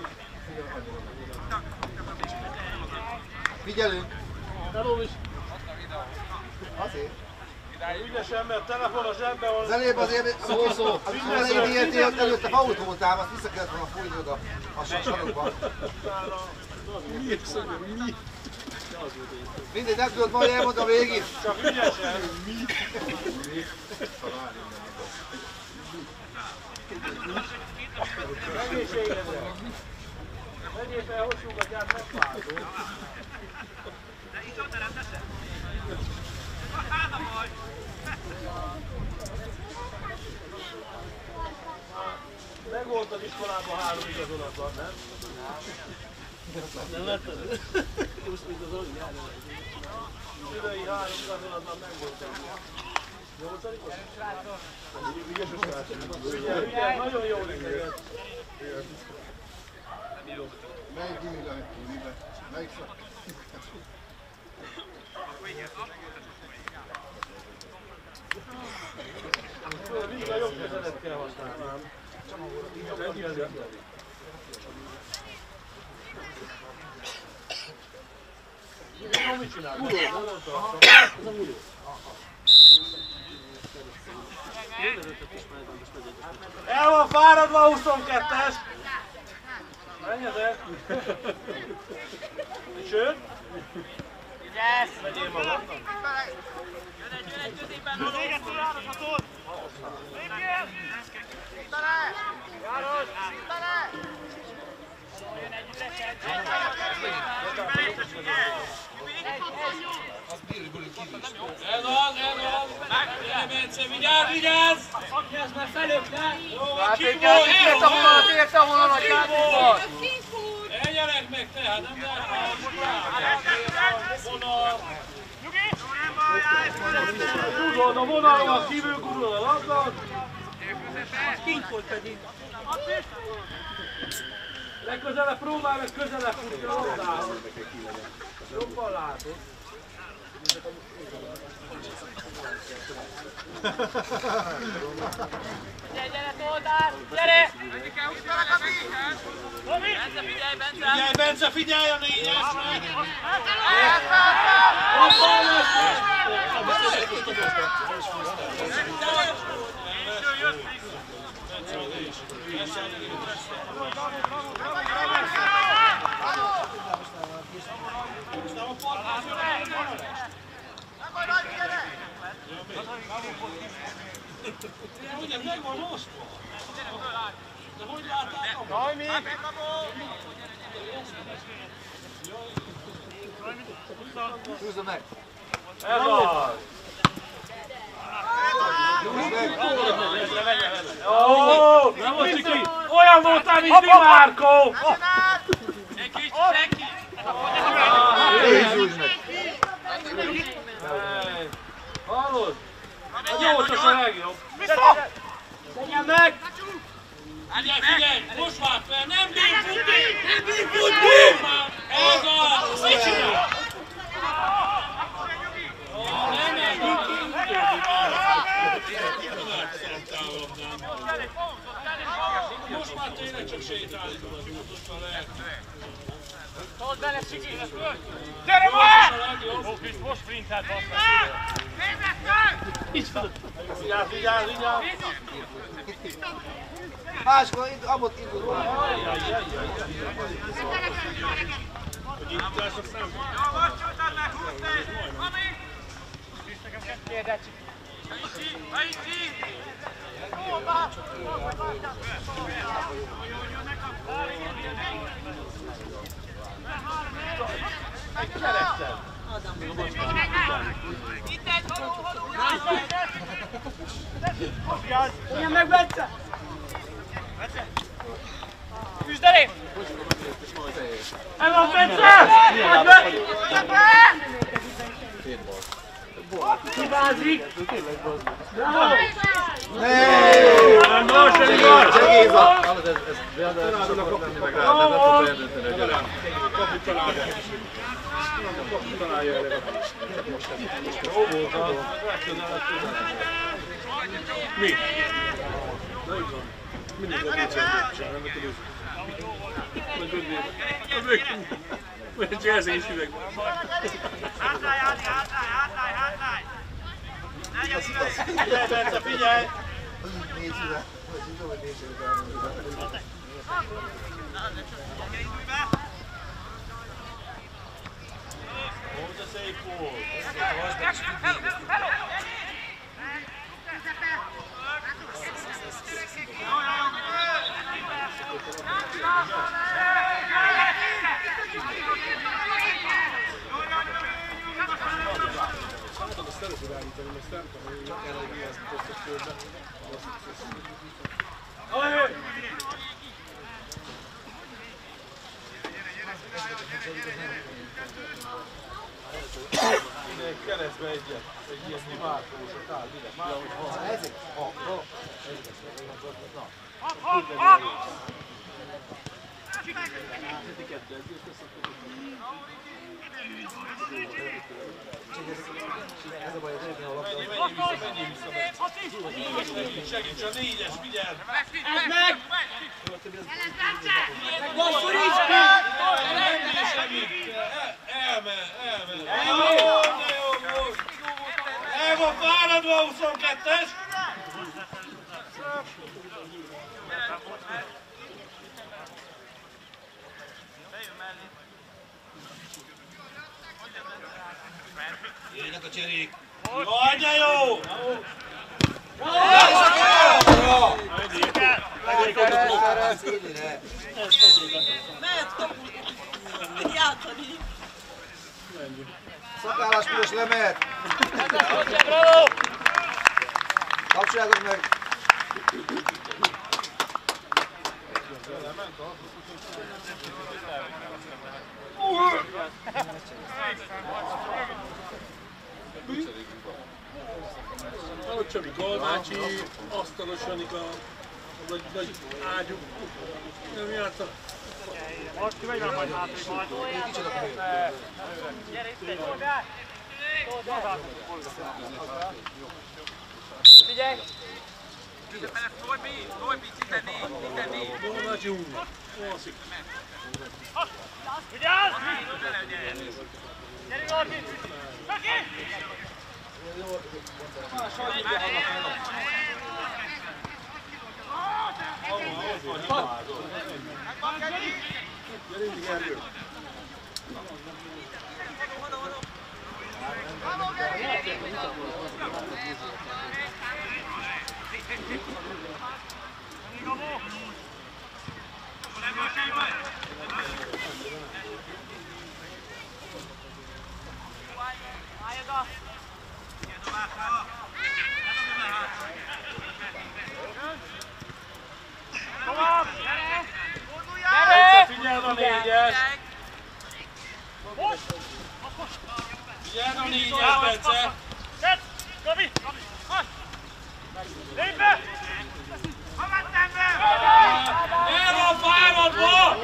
Figyelünk! Hello is! Azért. Ügyesen, mert telefon a zsebben van. Az előbb azért szó szó. Az elején ilyet előtte fault voltál, azt vissza kellett volna fújni oda a sarokba. Mi? Szögöm, mi? Mindegy, nem tudod majd elmondani a végét. Csak ügyesen! Mi? Egészségedre! Megyél fel, hosszúgatját megváltó! De itt ott nem teszed? Hána vagy! Megvolt az iskolában három igazolatban, nem? Nem letted? Most mint az Oli jár. Idei három igazolatban megvolt egy. Nyolcadikos? Ügyes a srác. Ügyel, ügyel, nagyon jó neked. Melyik gimi lehet gimibe? Melyik szak? Mindig a jobb kezedet kell használni. Mit csinál? Guló, ez a guló. El van fáradva a huszonkettes! Menj ezzel! Sőt? Vigyázz! Vegyél magadnak! Jön egy, jön egy középen! Az éget szoláltatod! Lépjél! Bele! János! Bele! Jön egy üresen! Ez az, ez az! Gyere, Bence, vigyázz, vigyázz! Ez már felökne! Jó van, ki Játék volt? el, érte a vonalat, érte a vonalat, játék van! Ne gyerek meg te, hát nem lehet vonal! Gurulod a vonalon, kívül gurulod a labdát. Kint volt pedig! Legközelebb próbálj meg közelebb futni a labdához. Jobban látod. Gyere, gyere, Toldár! Gyere! Bence, figyelj, Bence! Figyelj, Bence, figyelj a négyesre! Ugye meg van osztva? De hogy láttátok? Noémi! Húzza meg! Ez az! Ó, nem volt ciki! Olyan voltál, mint Di Márkó! Senki, senki! Húzd meg! Hallod? Jó, csak a legjobb! Tegyen meg! Figyelj, figyelj! Most már fel! Nem bír futni! Nem bír futni! Ez az! Mit csinál? Nem megy! Most már tényleg csak sétálni tudod, most már lehet. Told bele, Siki! Gyere már! Most sprintelt, bassza! Vigyázz, vigyázz, vigyázz! Máskor abot indul már. Hogy indítások nem? Jó, most csúsztad meg, húzd! Ami! Kérdez, Siki! Hajici! Egy keresztel! Itt egy haló, haló! Tegyen meg, Bence! Üsd elé! Ez a Bence! Hibázik! Bravo! Nem, no, semmi gond! Segéza! Hallod, ez beadásra menni meg rá, de nem tudom eldönteni, hogy gyere. Kapu találja. Kapu találja elég. Jó volt, az. Mi? Mindig a kétszer csinálni, nem tudod. Majd ödvéd. Vagy csak ezek is üveg van. Hátrálj, Ádi, hátrálj, hátrálj, hátrálj! Ne gyere ide! Figyelj, Bence, figyelj! Négy szíve. Vagy tudom, hogy négy szíve. Indulj be! Ó, de szép volt! Hello, hello, hello! Azt szeretnél állítani, mert nem tudom, hogy el lehet vigyázni köztes körbe. Ide egy keresztbe egyet, egy ilyen márkósat áll, ide, márkósat. Ezek? Ha, ha. Hopp, hopp, hopp! Ez a baj, az egyben a labda. Segíts a négyes, figyelj! Ez meg! Lassú is! Elmen, elmen! Jó, de jó volt! El van fáradva a huszonkettes! Jöjjenek a cserék! Jaj, de jó! Szakállás piros lemehet! Kapcsoljátok meg! Ahogy Csabi Galmácsi, asztalos Janika, vagy, vagy ágyuk. Nem jártak. Most ki megy már majd hátrébb majd. Gyere itt egy szolgál! Figyelj! Galmácsi húny. Alszik. Vigyázz! Gyere Martin! Neki! Gyere mindig Ergő. Tovább! Gyere! Figyeld a négyes! Figyeld a négyes, Bence! Szedd! Gabi! Hadd! Lépj be! Ha mentem be! El van fáradva!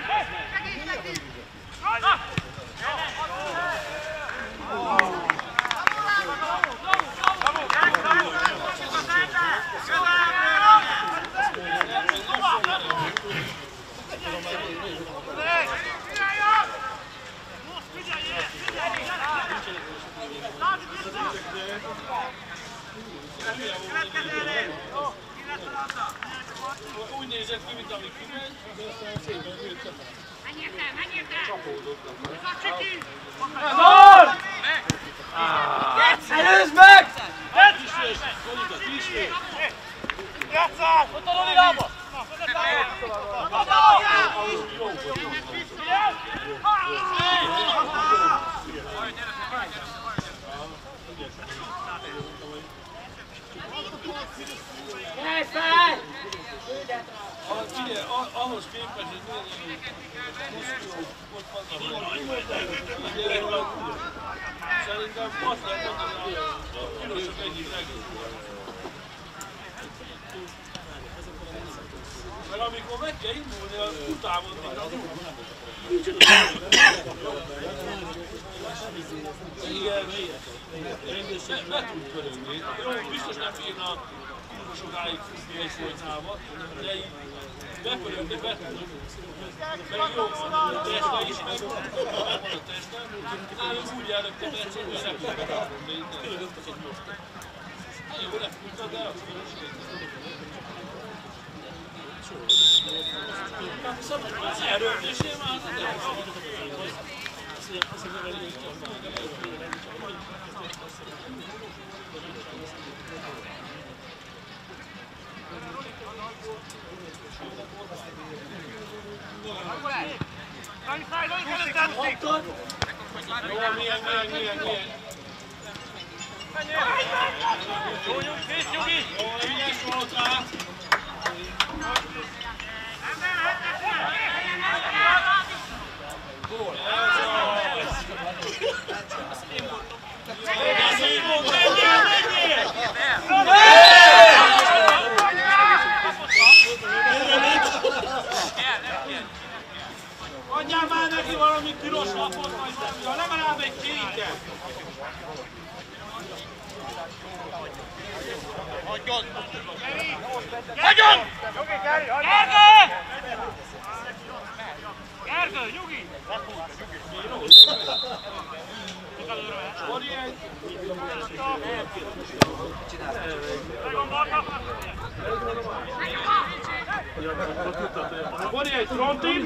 Úgy nézett ki, mint amíg kimegy, de aztán szépen jött a Menjél, menjél! csapódott. Ez az! Előzd meg! Kisvés! Kolika, kisvés! Játsszál! Ott a Loli lába! Gyere fel! Figyelj, ahhoz képest, hogy milyen muszkuló ott vannak, szerintem azt lehet mondani, hogy a kilósok egyik legjobb. Mert amikor meg kell indulni a utávon, mint a igen, rendesen be tud pörögni. Jó, biztos nem bírna sokáig futni egy folytával, de így bepörögni be tud. Meg jó van a teste is, meg van a teste. Nálunk úgy elrögtem egyszer, hogy repültek a három, de így nem rögtök egy most. Jó, repültek, de azt az erőlésé már az milyen, milyen, milyen, milyen. Jó, nyugi, nyugi! Jó, ügyes volt rá! Gól! Ez az! Ez így volt, menjél, menjél! Adjál már neki valami piros lapot, vagy valami, ha legalább egy kéket! Hagyjon! Hagyjon! Gergő! Gergő, nyugi! Bori egy frontim!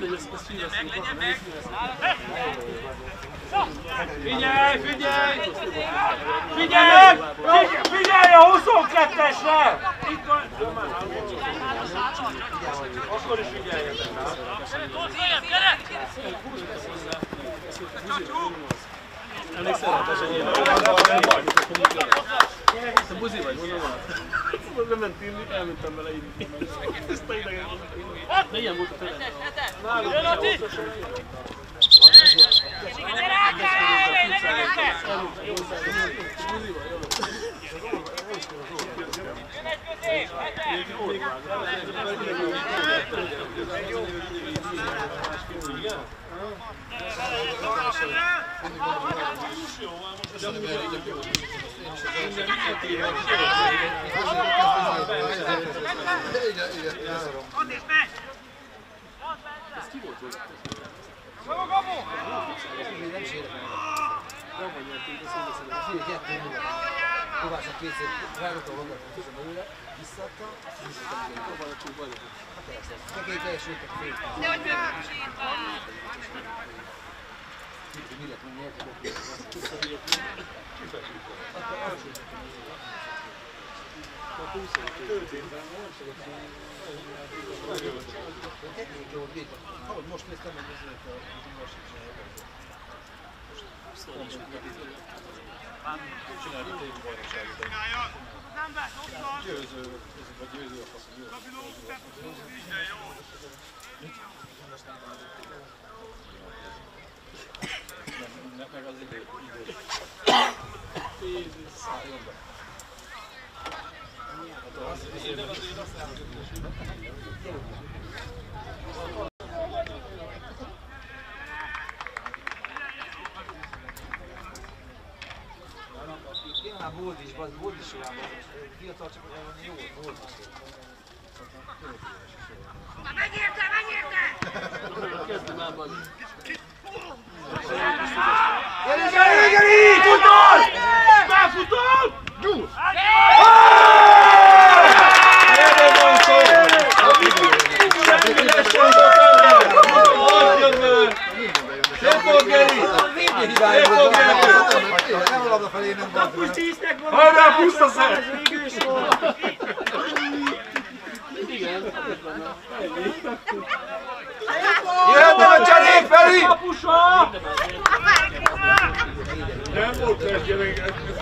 Figyelj, figyelj! Figyelj! Figyelj a huszonkettesre! Itt van! Akkor is figyeljetek rá! Emlékszel, hogy ilyen te buzi vagy, mondom át. Nem ment inni, elmentem vele inni. Ezt a idegen. De ilyen volt a tele. Nálunk is a hosszasan. Gyere át, gyere! Ne gyere! Buzi vagy, jó. Jön egy közép! Add és megy! Ez ki volt hozzá? Gamu, gamu! Nem vagy nyerték, de szóval szerintem. Figyelj, kettő nulla. Kovácsnak kétszer rágott a labdát a közben belőle, visszaadta, visszaadta még egy Próbálnak csak bajnokot. Hát persze, meg egy teljesültek fél. De hogy megcsináltam. Mi lett, hogy nyertek? A húsz évben nem szeretném. Kettőjük jó végig. Ahogy most néztem, hogy ezért a másik Csinálni a tévi bajnokságot. Nem be, dobtam! Győző, vagy győző a fasz, győző. Kabiló, te futó, minden jó! Nem, meg az idő, idő. Jézus, szálljon be. Hát az azért azt Már volt is, volt is olyan, fiatal csak olyan jó volt is. Megérte, megérte! Kezdem el majd. Gyere, gyere, gyere! Futol! Befutol! Gyúr! Gyere, Bonszó! Szép Geri! Szép Geri! Nem a labda felé nem volt. Most tíznek van! Hajrá, pusztaszer! Ez végül is volt! Igen, ez benne. Jöjjön a cserék, Feri! Kapusa! nem volt kezdje még.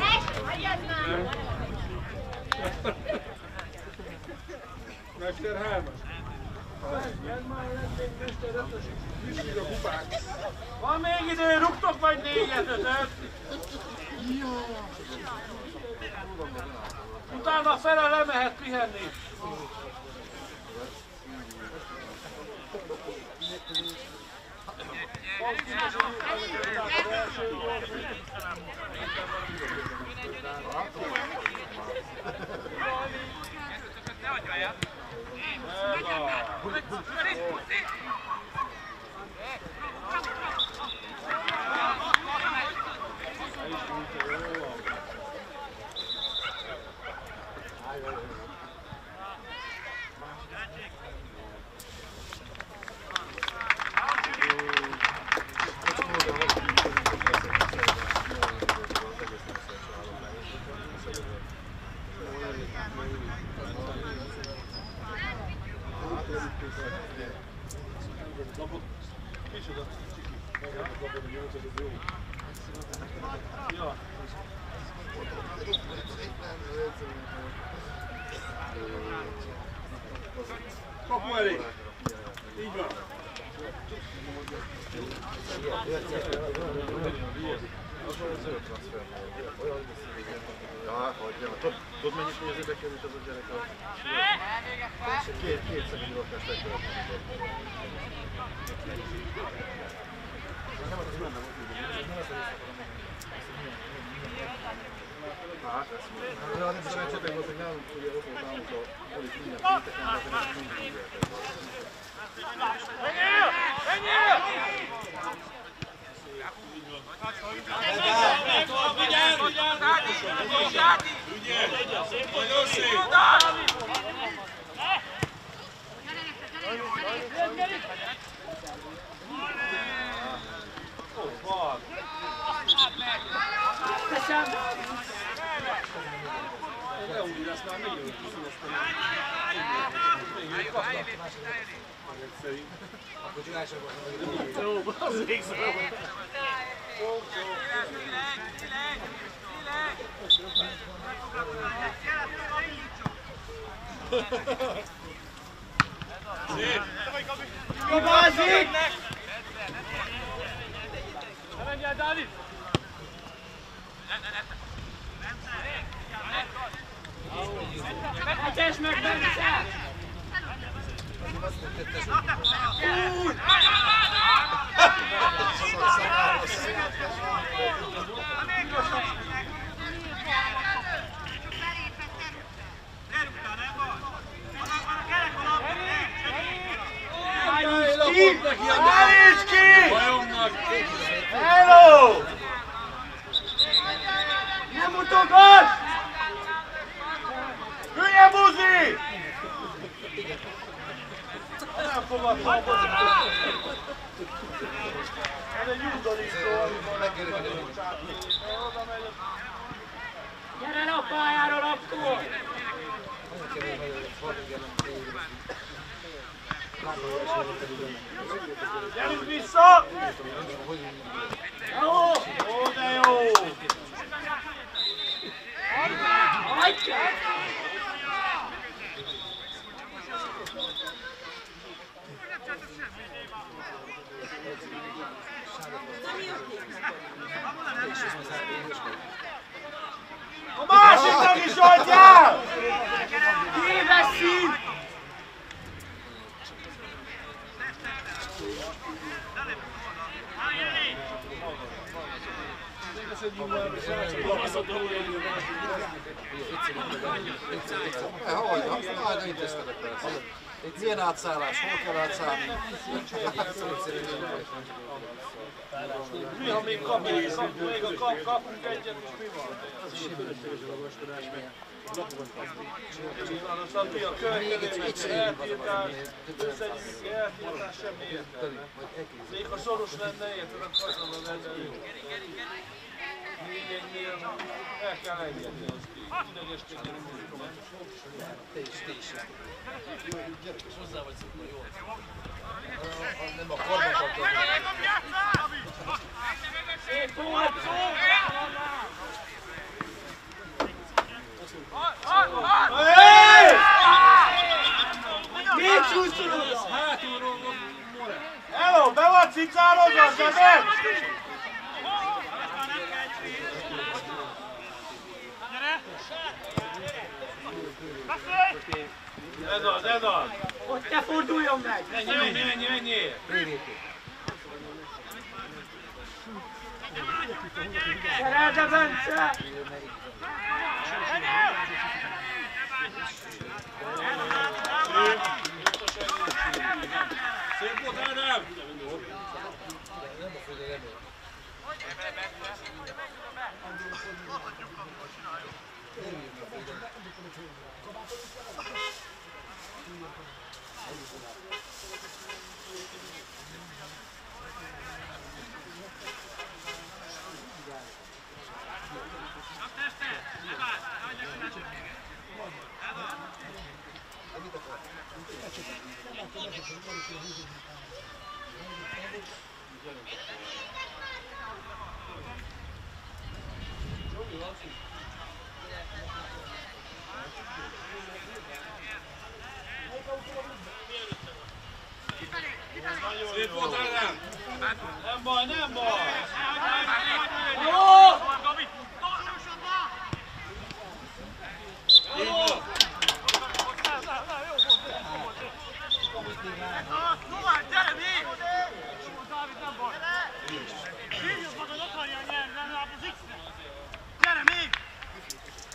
Mester hármas. Van még idő, rúgtok majd négyet, ötöt! Utána fele lemehet pihenni. Ne adja el! Kapu elé! Így van! Ja, hagyja. Tudod mennyit hogy az érdekelés az a gyerek a... Két, két szegény rakást megkövetni. Hát, ezt mondom. De az szerencsétek volt, hogy nálunk ugye ott volt nálunk a polis minden pénteken, de ezt mindig ügyeltek. Menjél! Menjél! Vigyázz, vigyázz! Nagyon szép! Akkor csinálsak Jó, bazzék szóval. Szép! Kibázik! Ne menjél, Dávid! Egyes meg, Bence! Úgy! Állíts ki! Bajomnak! Hello! Nem mutogass! Hülye buzi! Nem fogad halkozni. Ez egy judolistó. Gyere a pályáról akkor! Gyerünk vissza! Jó! Jó, de jó! A másiknak is adjál! Kiveszi! Hogy? Hát, de intézkedek persze. Milyen átszállás? Hol kell átszállni? Mi, ha még kap, még kap, még a kap, kapunk egyet, és mi van? Az is egy fölösleges a vastodás, mert aztán mi a következő eltiltás, összegyűjti eltiltás, semmi értelme. Még ha szoros lenne, érted, akkor azon lenne jó. Négy-egynél el kell engedni azt ki. Idegeskedjen a múlva. Te is, te is. Gyerek, és hozzá vagy szokva, jó? Nem a karmat adtad. Szép volt! Mit csúszolod? Hátulról van More. Hello, be vagy cicálodva, Zsebek! Ez az, ez az! Hogy te forduljon meg! Menjél, menjél, menjél, menjél! Gyere, de Bence! Szép volt, Ádám! Nem a földe remény. Szép volt, Ádám! Nem baj, nem baj! Jó! Így van! Tovább, gyere még! Dávid, nem baj! Hívjuk magad, akarjál nyerni, nem lát az X-nek! Gyere még!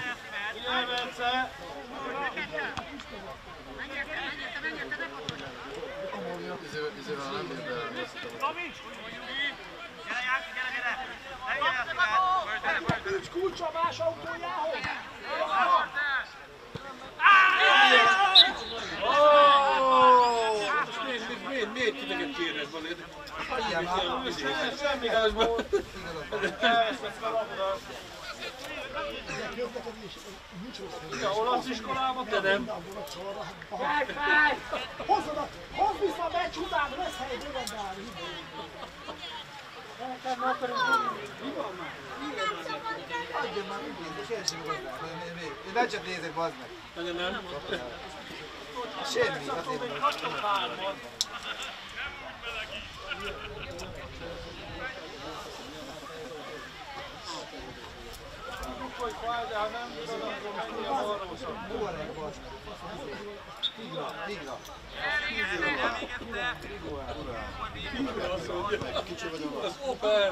Figyelj, Bence! Izével nem ér beállni ezt a... Gyere, Jáki, gyere, gyere! Nincs kulcsabás autójához! Miért, miért titeket kérnek valamit? Semmi gázban. Elvesztettem a labda. Ja, olasz iskolában? De nem. Fáj, fáj! Hozzad a... Hozd vissza a meccs után, lesz hely bővendálni! Nekem nem akarunk tudni. Mi van már? Adjon már mindent, és én sem hozzá. Én meccset nézek, bazd meg. Nagyon nem. Semmi, azért nem. Kaptam hármat. Hogy fáj, de ha nem tudod, akkor menj a balrósat. Bugarek, bazd meg. Tigra, tigra. Kicsi vagy olasz. Az Opel!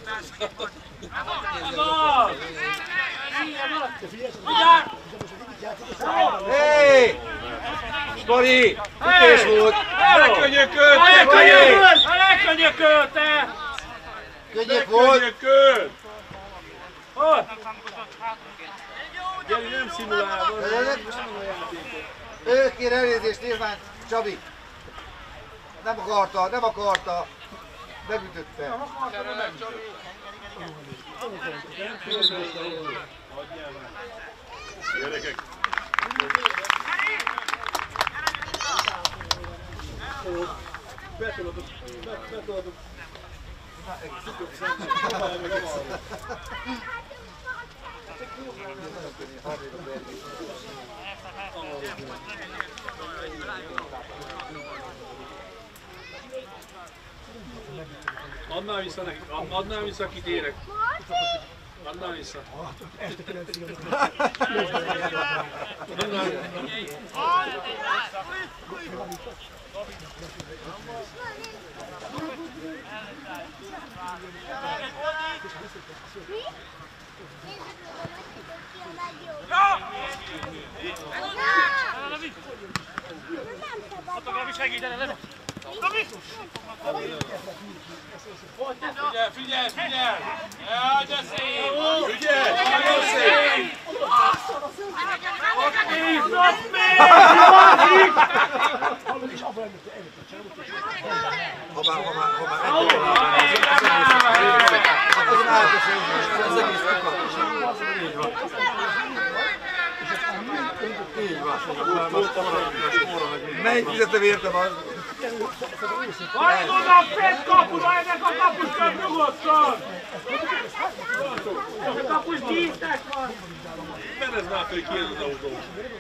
Hé! Spari! Ütés volt! Elkönyökölt! Elkönyökölt! Elkönyökölt, te! Könnyek volt! Elkönyökölt! Hogy? Gyeri, nem szimulálva, most nem a játékot. Ő kér elnézést, nézd már, Csabi! Nem akarta, nem akarta! Megütötte. Gyerekek! Betoladok, betoladok. Adnál vissza neki, adnál vissza, akit érek. Adnál vissza. Este kilencig Figyelj, figyelj, figyelj! Jaj, de szép! Ügyes! Nagyon szép! Ott nézd, ott még! Hallod, és abban előtte előtte csinálod, és... Hoppá, hoppá, hoppá. Ó, még Azon állt az egész kuka. Így van. Melyik fizetem értem az? hagyd oda fent kapura, ennek a kapusnak nyugodtan! A kapus tíznek van! Menez már fel ki ez az autó.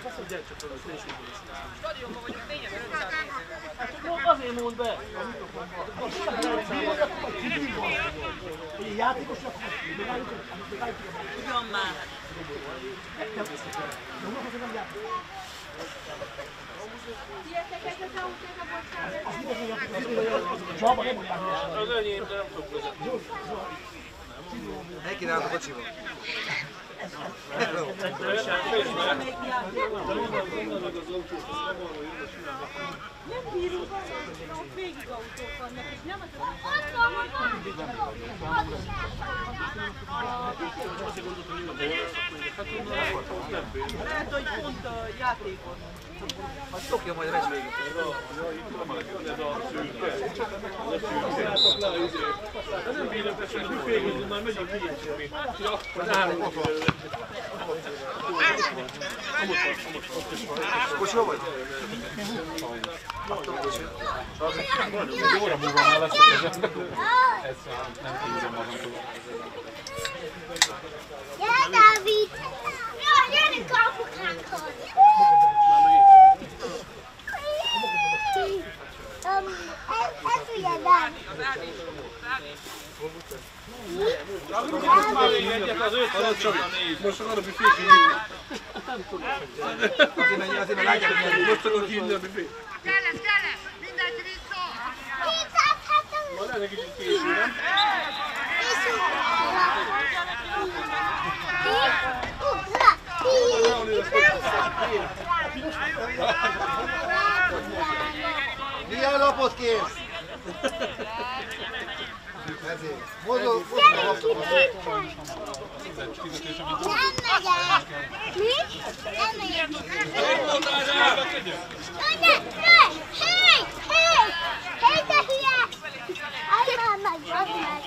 Azért mondd be! Játékosnak Ugyan már. Az enyém, de nem tudok vezetni. Neki rá a kocsiba. Nem bírunk arra, ott végig autók vannak, és nem az lehet, hogy pont a játékon. Majd szokja majd a meccs végén. Nem bírom, hogy büfégünk, már megyünk kigyensúlni. Kocsiba vagy? Egy óra múlva már lesz a kezem. Ez nem tízem magamtól. Gyere, Dávid! Jaj, gyerünk a apukánkhoz! Ez ugye, Dávid! Most arra büfék Azért menj, azért menj, látják, hogy nyerjük. most tudok hívni a büfét. Kellett, kellett! Mindenki vissza! Van ennek kicsit késő, nem? Ugra! Milyen lapot kérsz? Ezért. Mozog, Gyere ki, Péter! Nem megyek! Mi? Nem megyek! Hely! Hely! Hely, te hülye! Az már meg, az meg!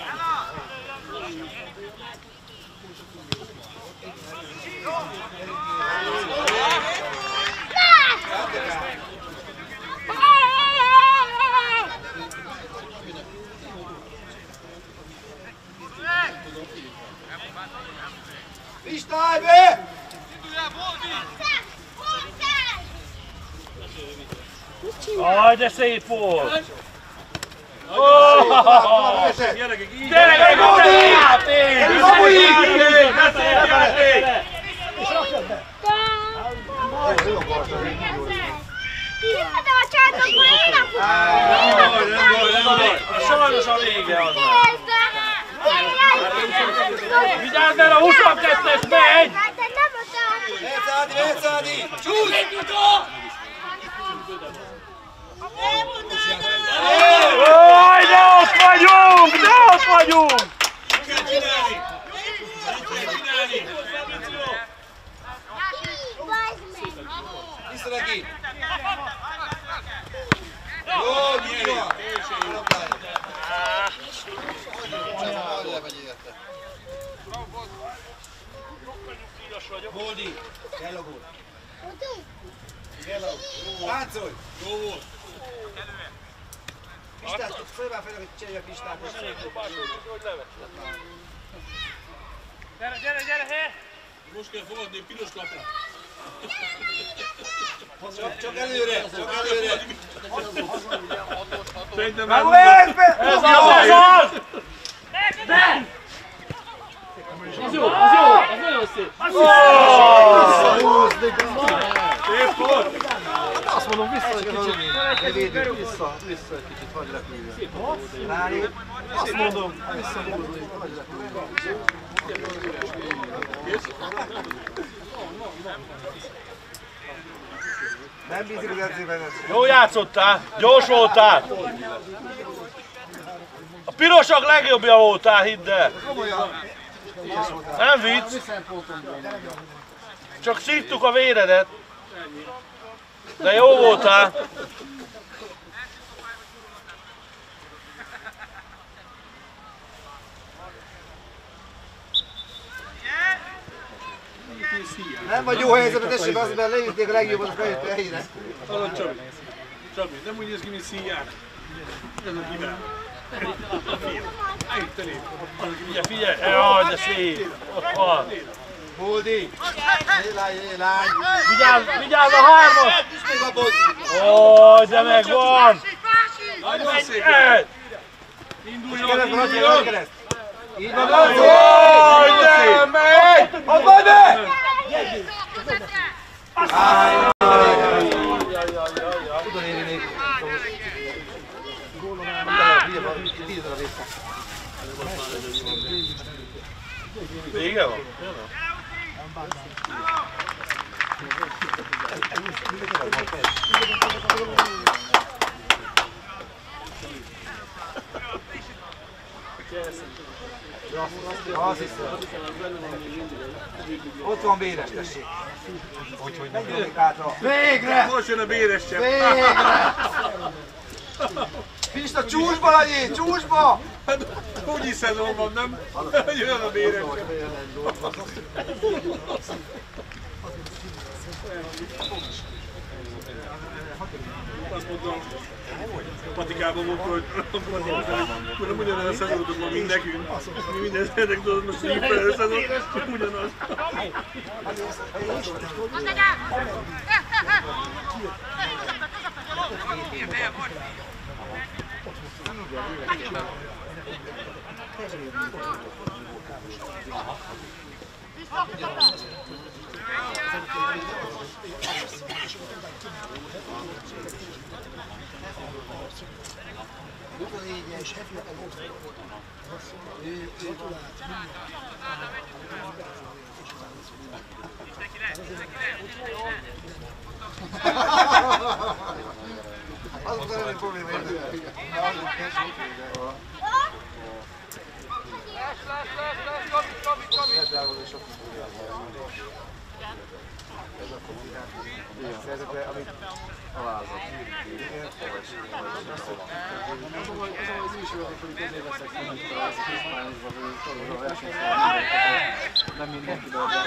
Pistály be! Aj, de szép volt! Gyerekek, így! Gyerekek, Gabi! játék! Gabi! Szép játék! Kiadom a csártokból, én a futom! Sajnos a vége az. Vigyázz, mert a huszonkettes megy! Mehetsz, Ádi, mehetsz, Ádi! Csúsz! Oj, de ott vagyunk! De ott vagyunk! Kell csinálni! Kell csinálni! Vissza neki! Jó, nyilva! Boldi! Kell a gól! Kell a gól! Táncolj! Jó volt! Pistát, fölvár fel, hogy cserélj a pistát! Gyere, gyere, gyere, hé! Most kell fogadni piros lapra. Csak, csak előre! Csak előre! Szerintem Ez az, ez az! De! Az jó, az jó, az nagyon szép! Szép volt! Azt mondom, vissza egy kicsit, védjük, vissza, vissza egy kicsit, hagyj repüljön. Rájuk, azt mondom, visszamúzni, hagyj repüljön. Nem bízik az edzőben ez. Jó játszottál, gyors voltál! A pirosak legjobbja voltál, hidd el! Nem vicc! Csak szívtuk a véredet! De jó voltál! Nem vagy jó helyzetben, tessék azt, mert leütték a legjobbat a fejét helyére. Hallod, Csabi? Csabi, nem úgy néz ki, mint Szíján. Ez a kivál. Egy telép. Figyelj, figyelj! Jaj, de szép! Ott van! Boldi! Élány, élány! Vigyázz, vigyázz a hármas! Is még abod! Ó, de megvan! Nagyon szép! Induljon, induljon! Így van, Laci! Ó, de megy! Add majd be! Tudod érni még. Tíz darab észre. Vége van? Azt hiszem. Ott van Béres, tessék. Úgyhogy megnyomjuk hátra. Végre! Most jön a béres sem. Végre! Pista, csúcsba legyél, csúcsba! Hát úgyis szezon van, nem? Jön a béres sem. Azt mondtam, patikában volt, hogy nem ugyanaz a szezonotok van, mint nekünk. Mi minden szeretek tudod, most így fel a szezon, ugyanaz. huszonnégyes, Hefleken ott volt. Ő, ő talált. Az a nem probléma, hogy ez a kombinát, ilyen szerzete, amit alázat. Igen, az az is olyan, hogy azért veszek szemben, az Hiszpánisban, hogy a versenyszállítani, nem mindenkiben az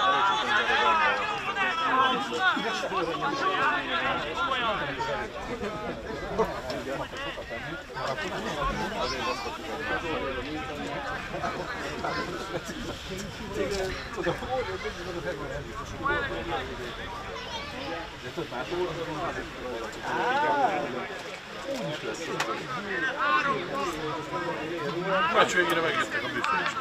de több más óra, úgy is lesz. Meccs végére megjöttek a büfés.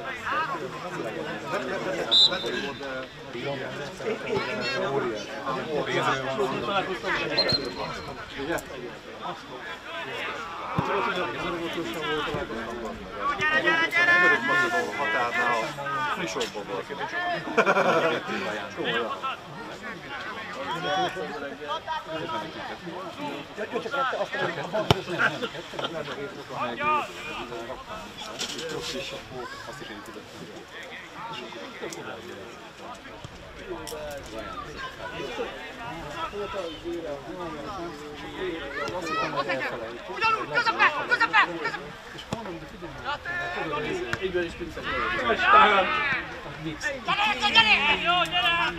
Ugye? Tudod, hogy az örökösen volt találkoztam. Gyere, gyere, gyere! A határnál a friss orból volt. Ugyanúgy, közepbe, közepbe, közepbe! Egyben is pincek. Gyere, gyere! Jó, gyere!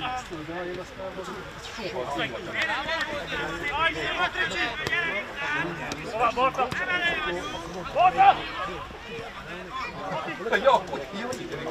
Szóval, Borta! Borta! Jó, jó,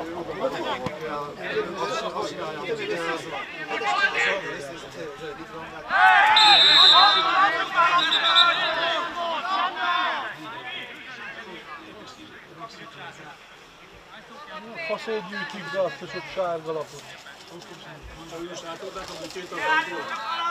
Faszét gyűjtik be azt a sok sárga lapot. Ha ő is átadták, akkor két alkalmat.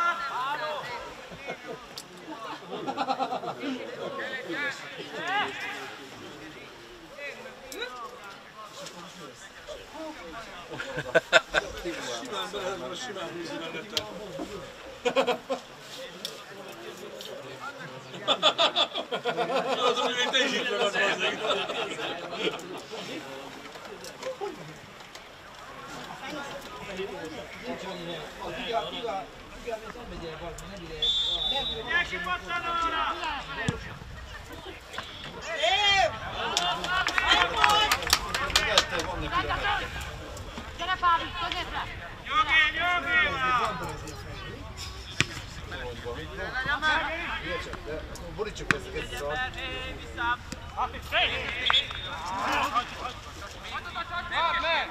Simán bele, mert simán húzni mellette. Az úgy, hogy te is itt magad hozzá. Gyere, Fábi, középre! Jogi, jogi! Borítsuk ezt a szart. Vissza! Meg!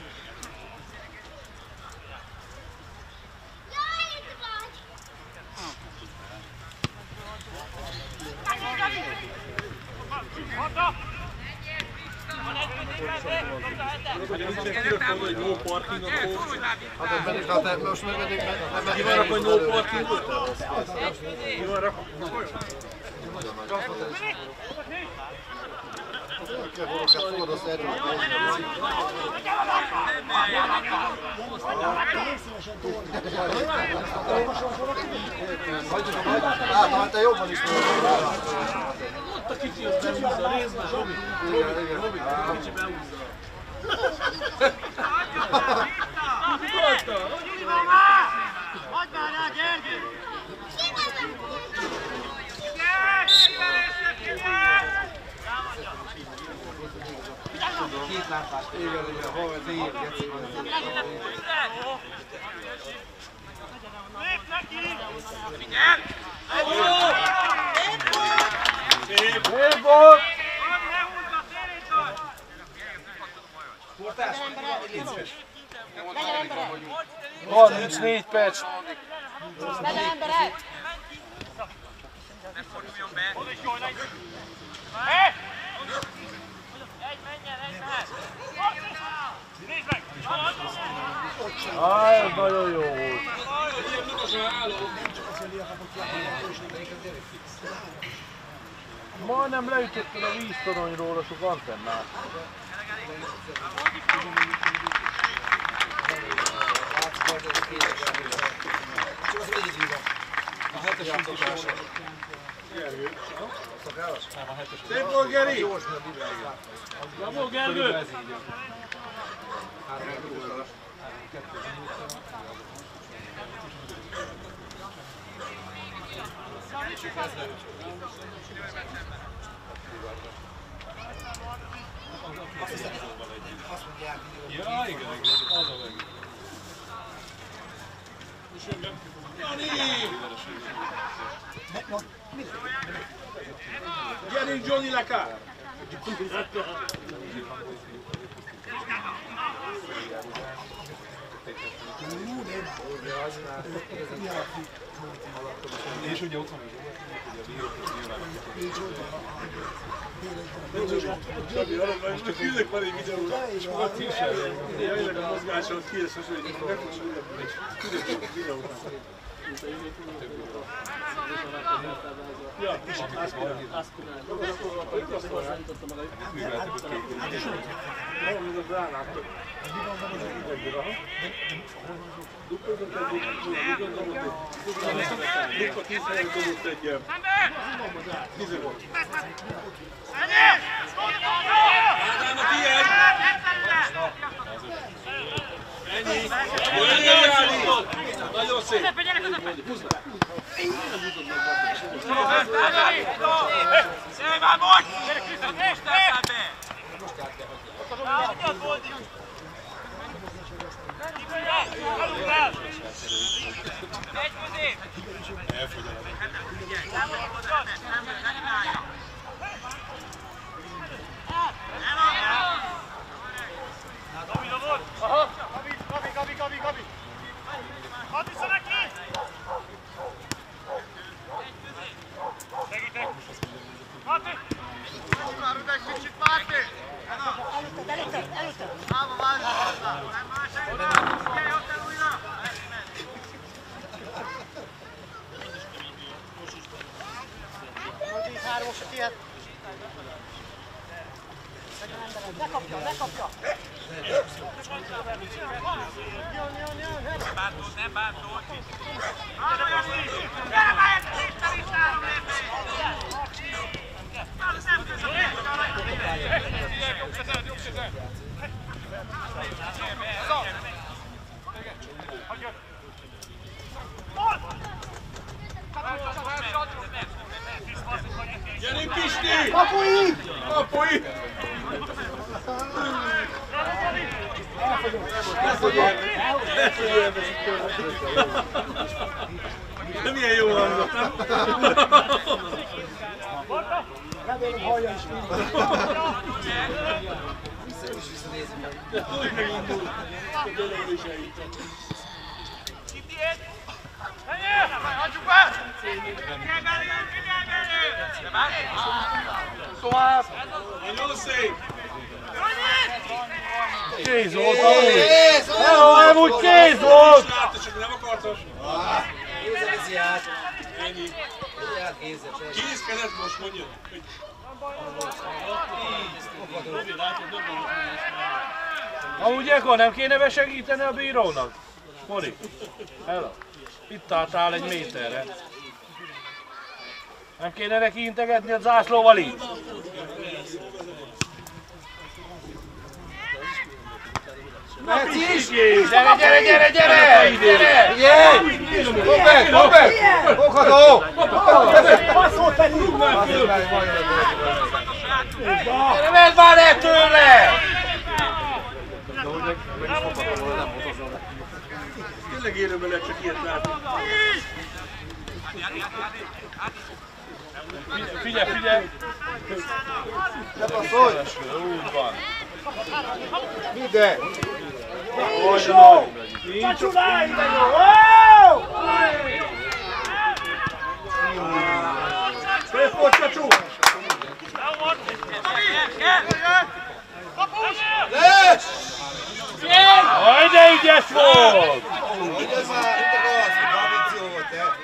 Hogy no parking, Hát most megvedik, ki van rakva, hogy no parking? Ki van rakva? Fogod azt erről. Hát, hát te jobban is mondod. Ott a kicsi, az behúzza, nézd meg, Robi. Robi, Robi, a kicsi behúzza. Hagyd már rá, Gergő! Két lámpás. Igen, igen, hol az ér, geci van az ér. Lép neki! Figyelj! Szép volt! harmincnégy perc. Legyen emberek! Ne forduljon be! Oda is jól, egy! Egy menjen, egy mehet! Nézd meg! Á, ez nagyon jó volt. Ilyen magasan álló. Majdnem leütötted a víztoronyról a sok antennát. Csak az egyik vízom. A hetes indoklása. Szép volt, Geri! Bravo, Gergő! Ja, igen, igen, az a meg. Jani! Gyerünk, Johnny Lekár! És ugye ott van Csabi, most csak küldök van egy videóra, és ott is jönnek a mozgáshoz, ki lesz hasonlít, meg most küldök egy videóra. Ja, és azt csinálni. Azt csinálni. Akkor azt hasonlítottam meg a műveltek, hogy két évig. Valamint az ráláttok. Duplozott egy Dupla tíz helyen dobott egy tíz volt. Ádám, a tiéd! Ennyi! Nagyon szép! Húzd le! Szélj már most! Most tártál be! Egy közé! Aha! Gabi, Gabi, Gabi, Gabi, Gabi! Hadd vissza neki! Segítek! Máté! Már üdeg kicsit, Máté! Előtted, előtted, előtted! Máma, váltsa hozzá! Nem más semmi! Figyelj, ott el újra! Hogy így háromosat ilyet? Lekapja, lekapja! Jön, jön, jön! Nem bántod, nem bántod! Három Jani! Gyere már, tisztel is három lépés! Az nem között, jobb kezel, jobb kezel! Ez az! Hagyjad! Mond! Gyerünk, Pisti! Kapui! Kapui! Nem ilyen jó hangzott, nem? Remélem hallja is mindent. Vissza is visszanézem. Úgy megindul. A gyerek is eljutott. Itt tiéd! Hagyjuk be! Figyelj belé, figyelj belé! Tovább! Nagyon szép! Kéz volt amúgy! Hello, amúgy kéz volt! Látta, csak nem akartam. Kézzel viszi át. Ennyi. Viszi át kézzel. Kézkedet most mondja. Amúgy ekkor nem kéne besegíteni a bírónak? Mori? Hello. Itt álltál egy méterre. Nem kéne neki integetni a zászlóval így? Mehetsz is! Gyere, gyere, gyere, gyere! Gyere! Figyelj! Fogd meg, fogd meg! Fogható! Passzolt pedig! Gyere, vedd már el tőle! Tényleg élőben lehet csak ilyet látni. Figyelj, figyelj! Ne passzolj! Úgy van. Minden! Nincs jó! Nincs csodálj, de jó! Wow! Szép volt, Csacsú! Les! Aj, de ügyes volt! Hogy ez már itt a gaz, hogy ambíció volt, te?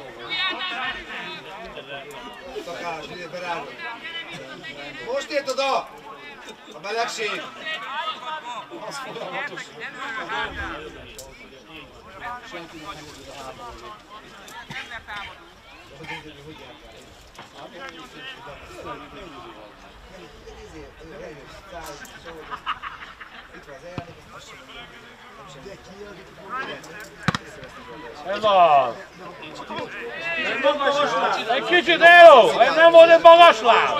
Takás, ide berágod. Most ért oda! A melegség! Az folyamatos. Ez az! Egy kicsit jó! Ez nem volt egy magas láb!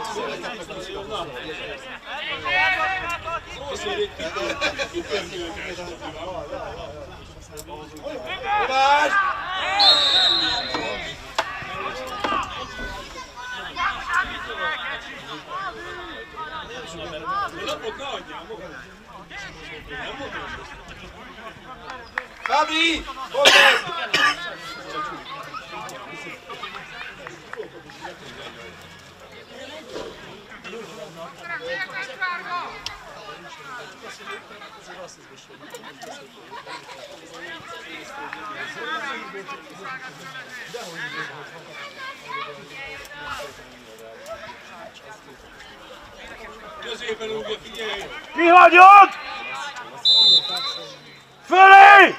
Gabi! Fogd ezt! Középen rúgja, figyelj! Kihagyod! Fölé!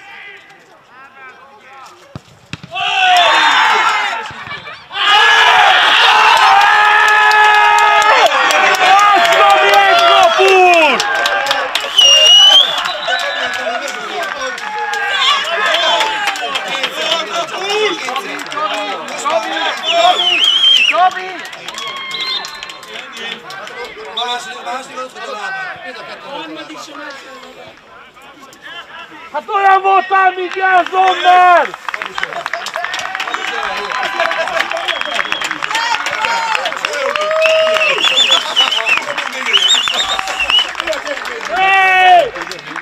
Hát olyan voltál, mint Jens Zommer! Hey!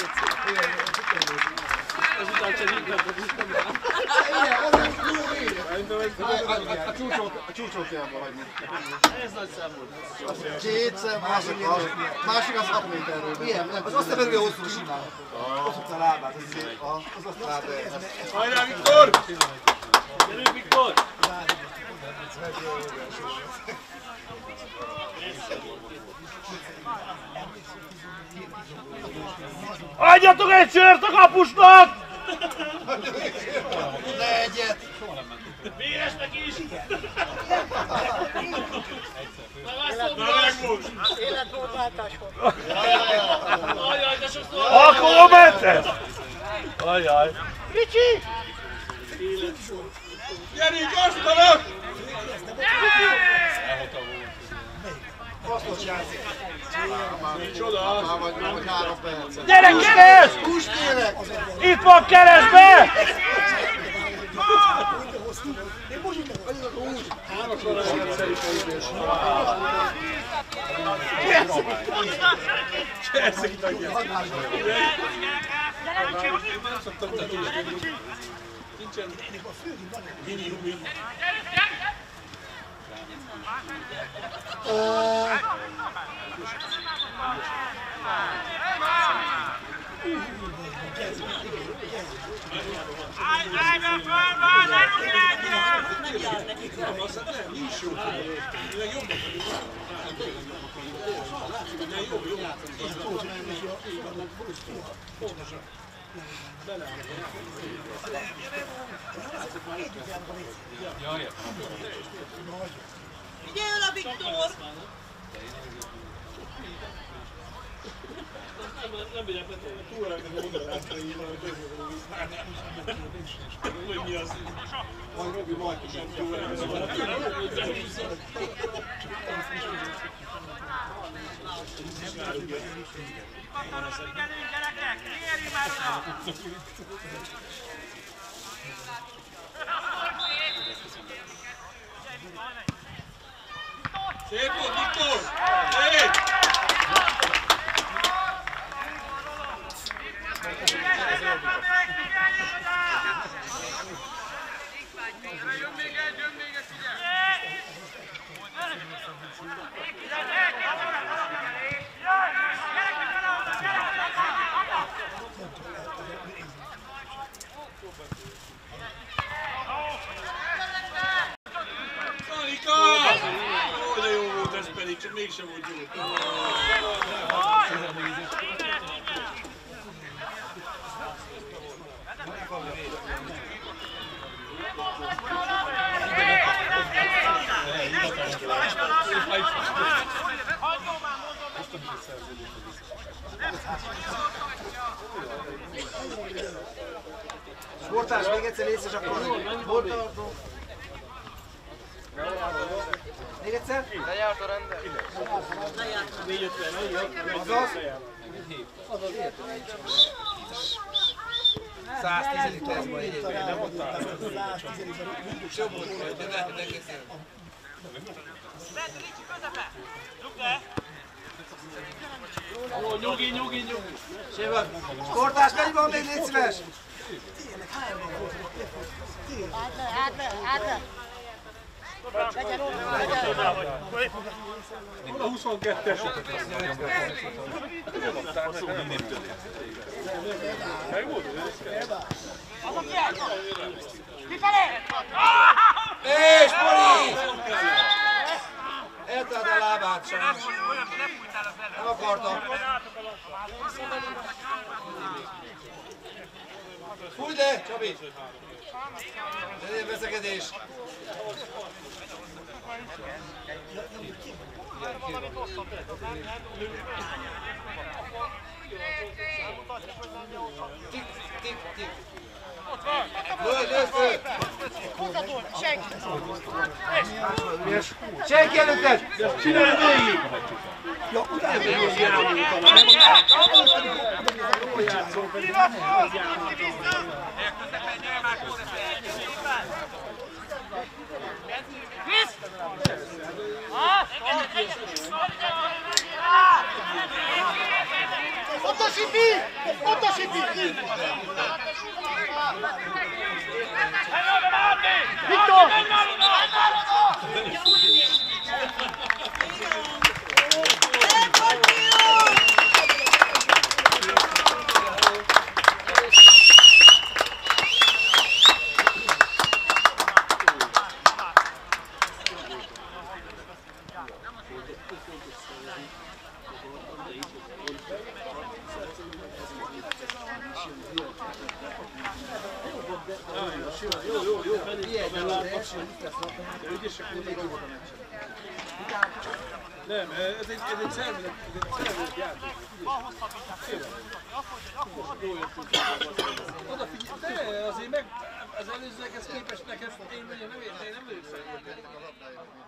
A csúcsot kell hagyni. Ez nagy szám volt. Kétszer, másik az, másik az hat méterről. Milyen? Az azt nem erője hosszú simán. Hosszú a lábát, az szép. Az azt lábát. Hajrá, Viktor! Gyerünk, Viktor! Adjatok egy sört a kapusnak! Ne egyet! Véresnek is! Életmódváltás volt. Ajjaj, de sokszor! Akkor mented! Ajjaj! Ricsi! Gyerünk, gyorsanak! Hasznos játszik. Micsoda? Már vagy, már vagy három percet. Gyere, Keres! Húst kérek! Itt van Keresbe! Cselszik nagyja! Nincsen mini humi. Figyelj oda, Viktor! Nem bírják letolni, túl elkezdem oda látni, így van, hogy hogy mi az? Majd Robi Markus sem túl elkezdem. Figyelünk, gyerekek! Érjünk már oda! Szép volt, Viktor! Szép! Jön még egy, jön még egy, figyelj! Szanika! Ó, de jó volt ez pedig, csak mégsem volt jó. Sportás, még egyszer légy, és akkor hol tartom? Még egyszer? Lejárt a rendet. négy ötven, azaz? Azaz értem. száztíz percben egyébként. Nem mondtál. Jobb volt, de ne, ne kezdjem. Jó, nyugi, nyugi, nyugi. Sévad. Sportás, mennyi van még, légy szíves? Átve, átve, átve. A huszonkettes. És Poli! Eltelt a lábát sem. Nem akartam. Fújj de, Csabi! Ez egy veszekedés. Tik, tik, tik. Lőj, lőj, lőj! Senki! Senki előtted! Csinálj végig! Ja, utána pedig az járultam. Jól játszol pedig. Ott a sipi! Ott a sipi! Viktor! Jó, jó, jó, ügyesek voltak a meccsen. Nem, ez egy, ez egy szervezet, ez egy szervezet játék. Oda figyelj, de azért meg az előzőekhez képest neked én nem értem, én nem lők szerintem.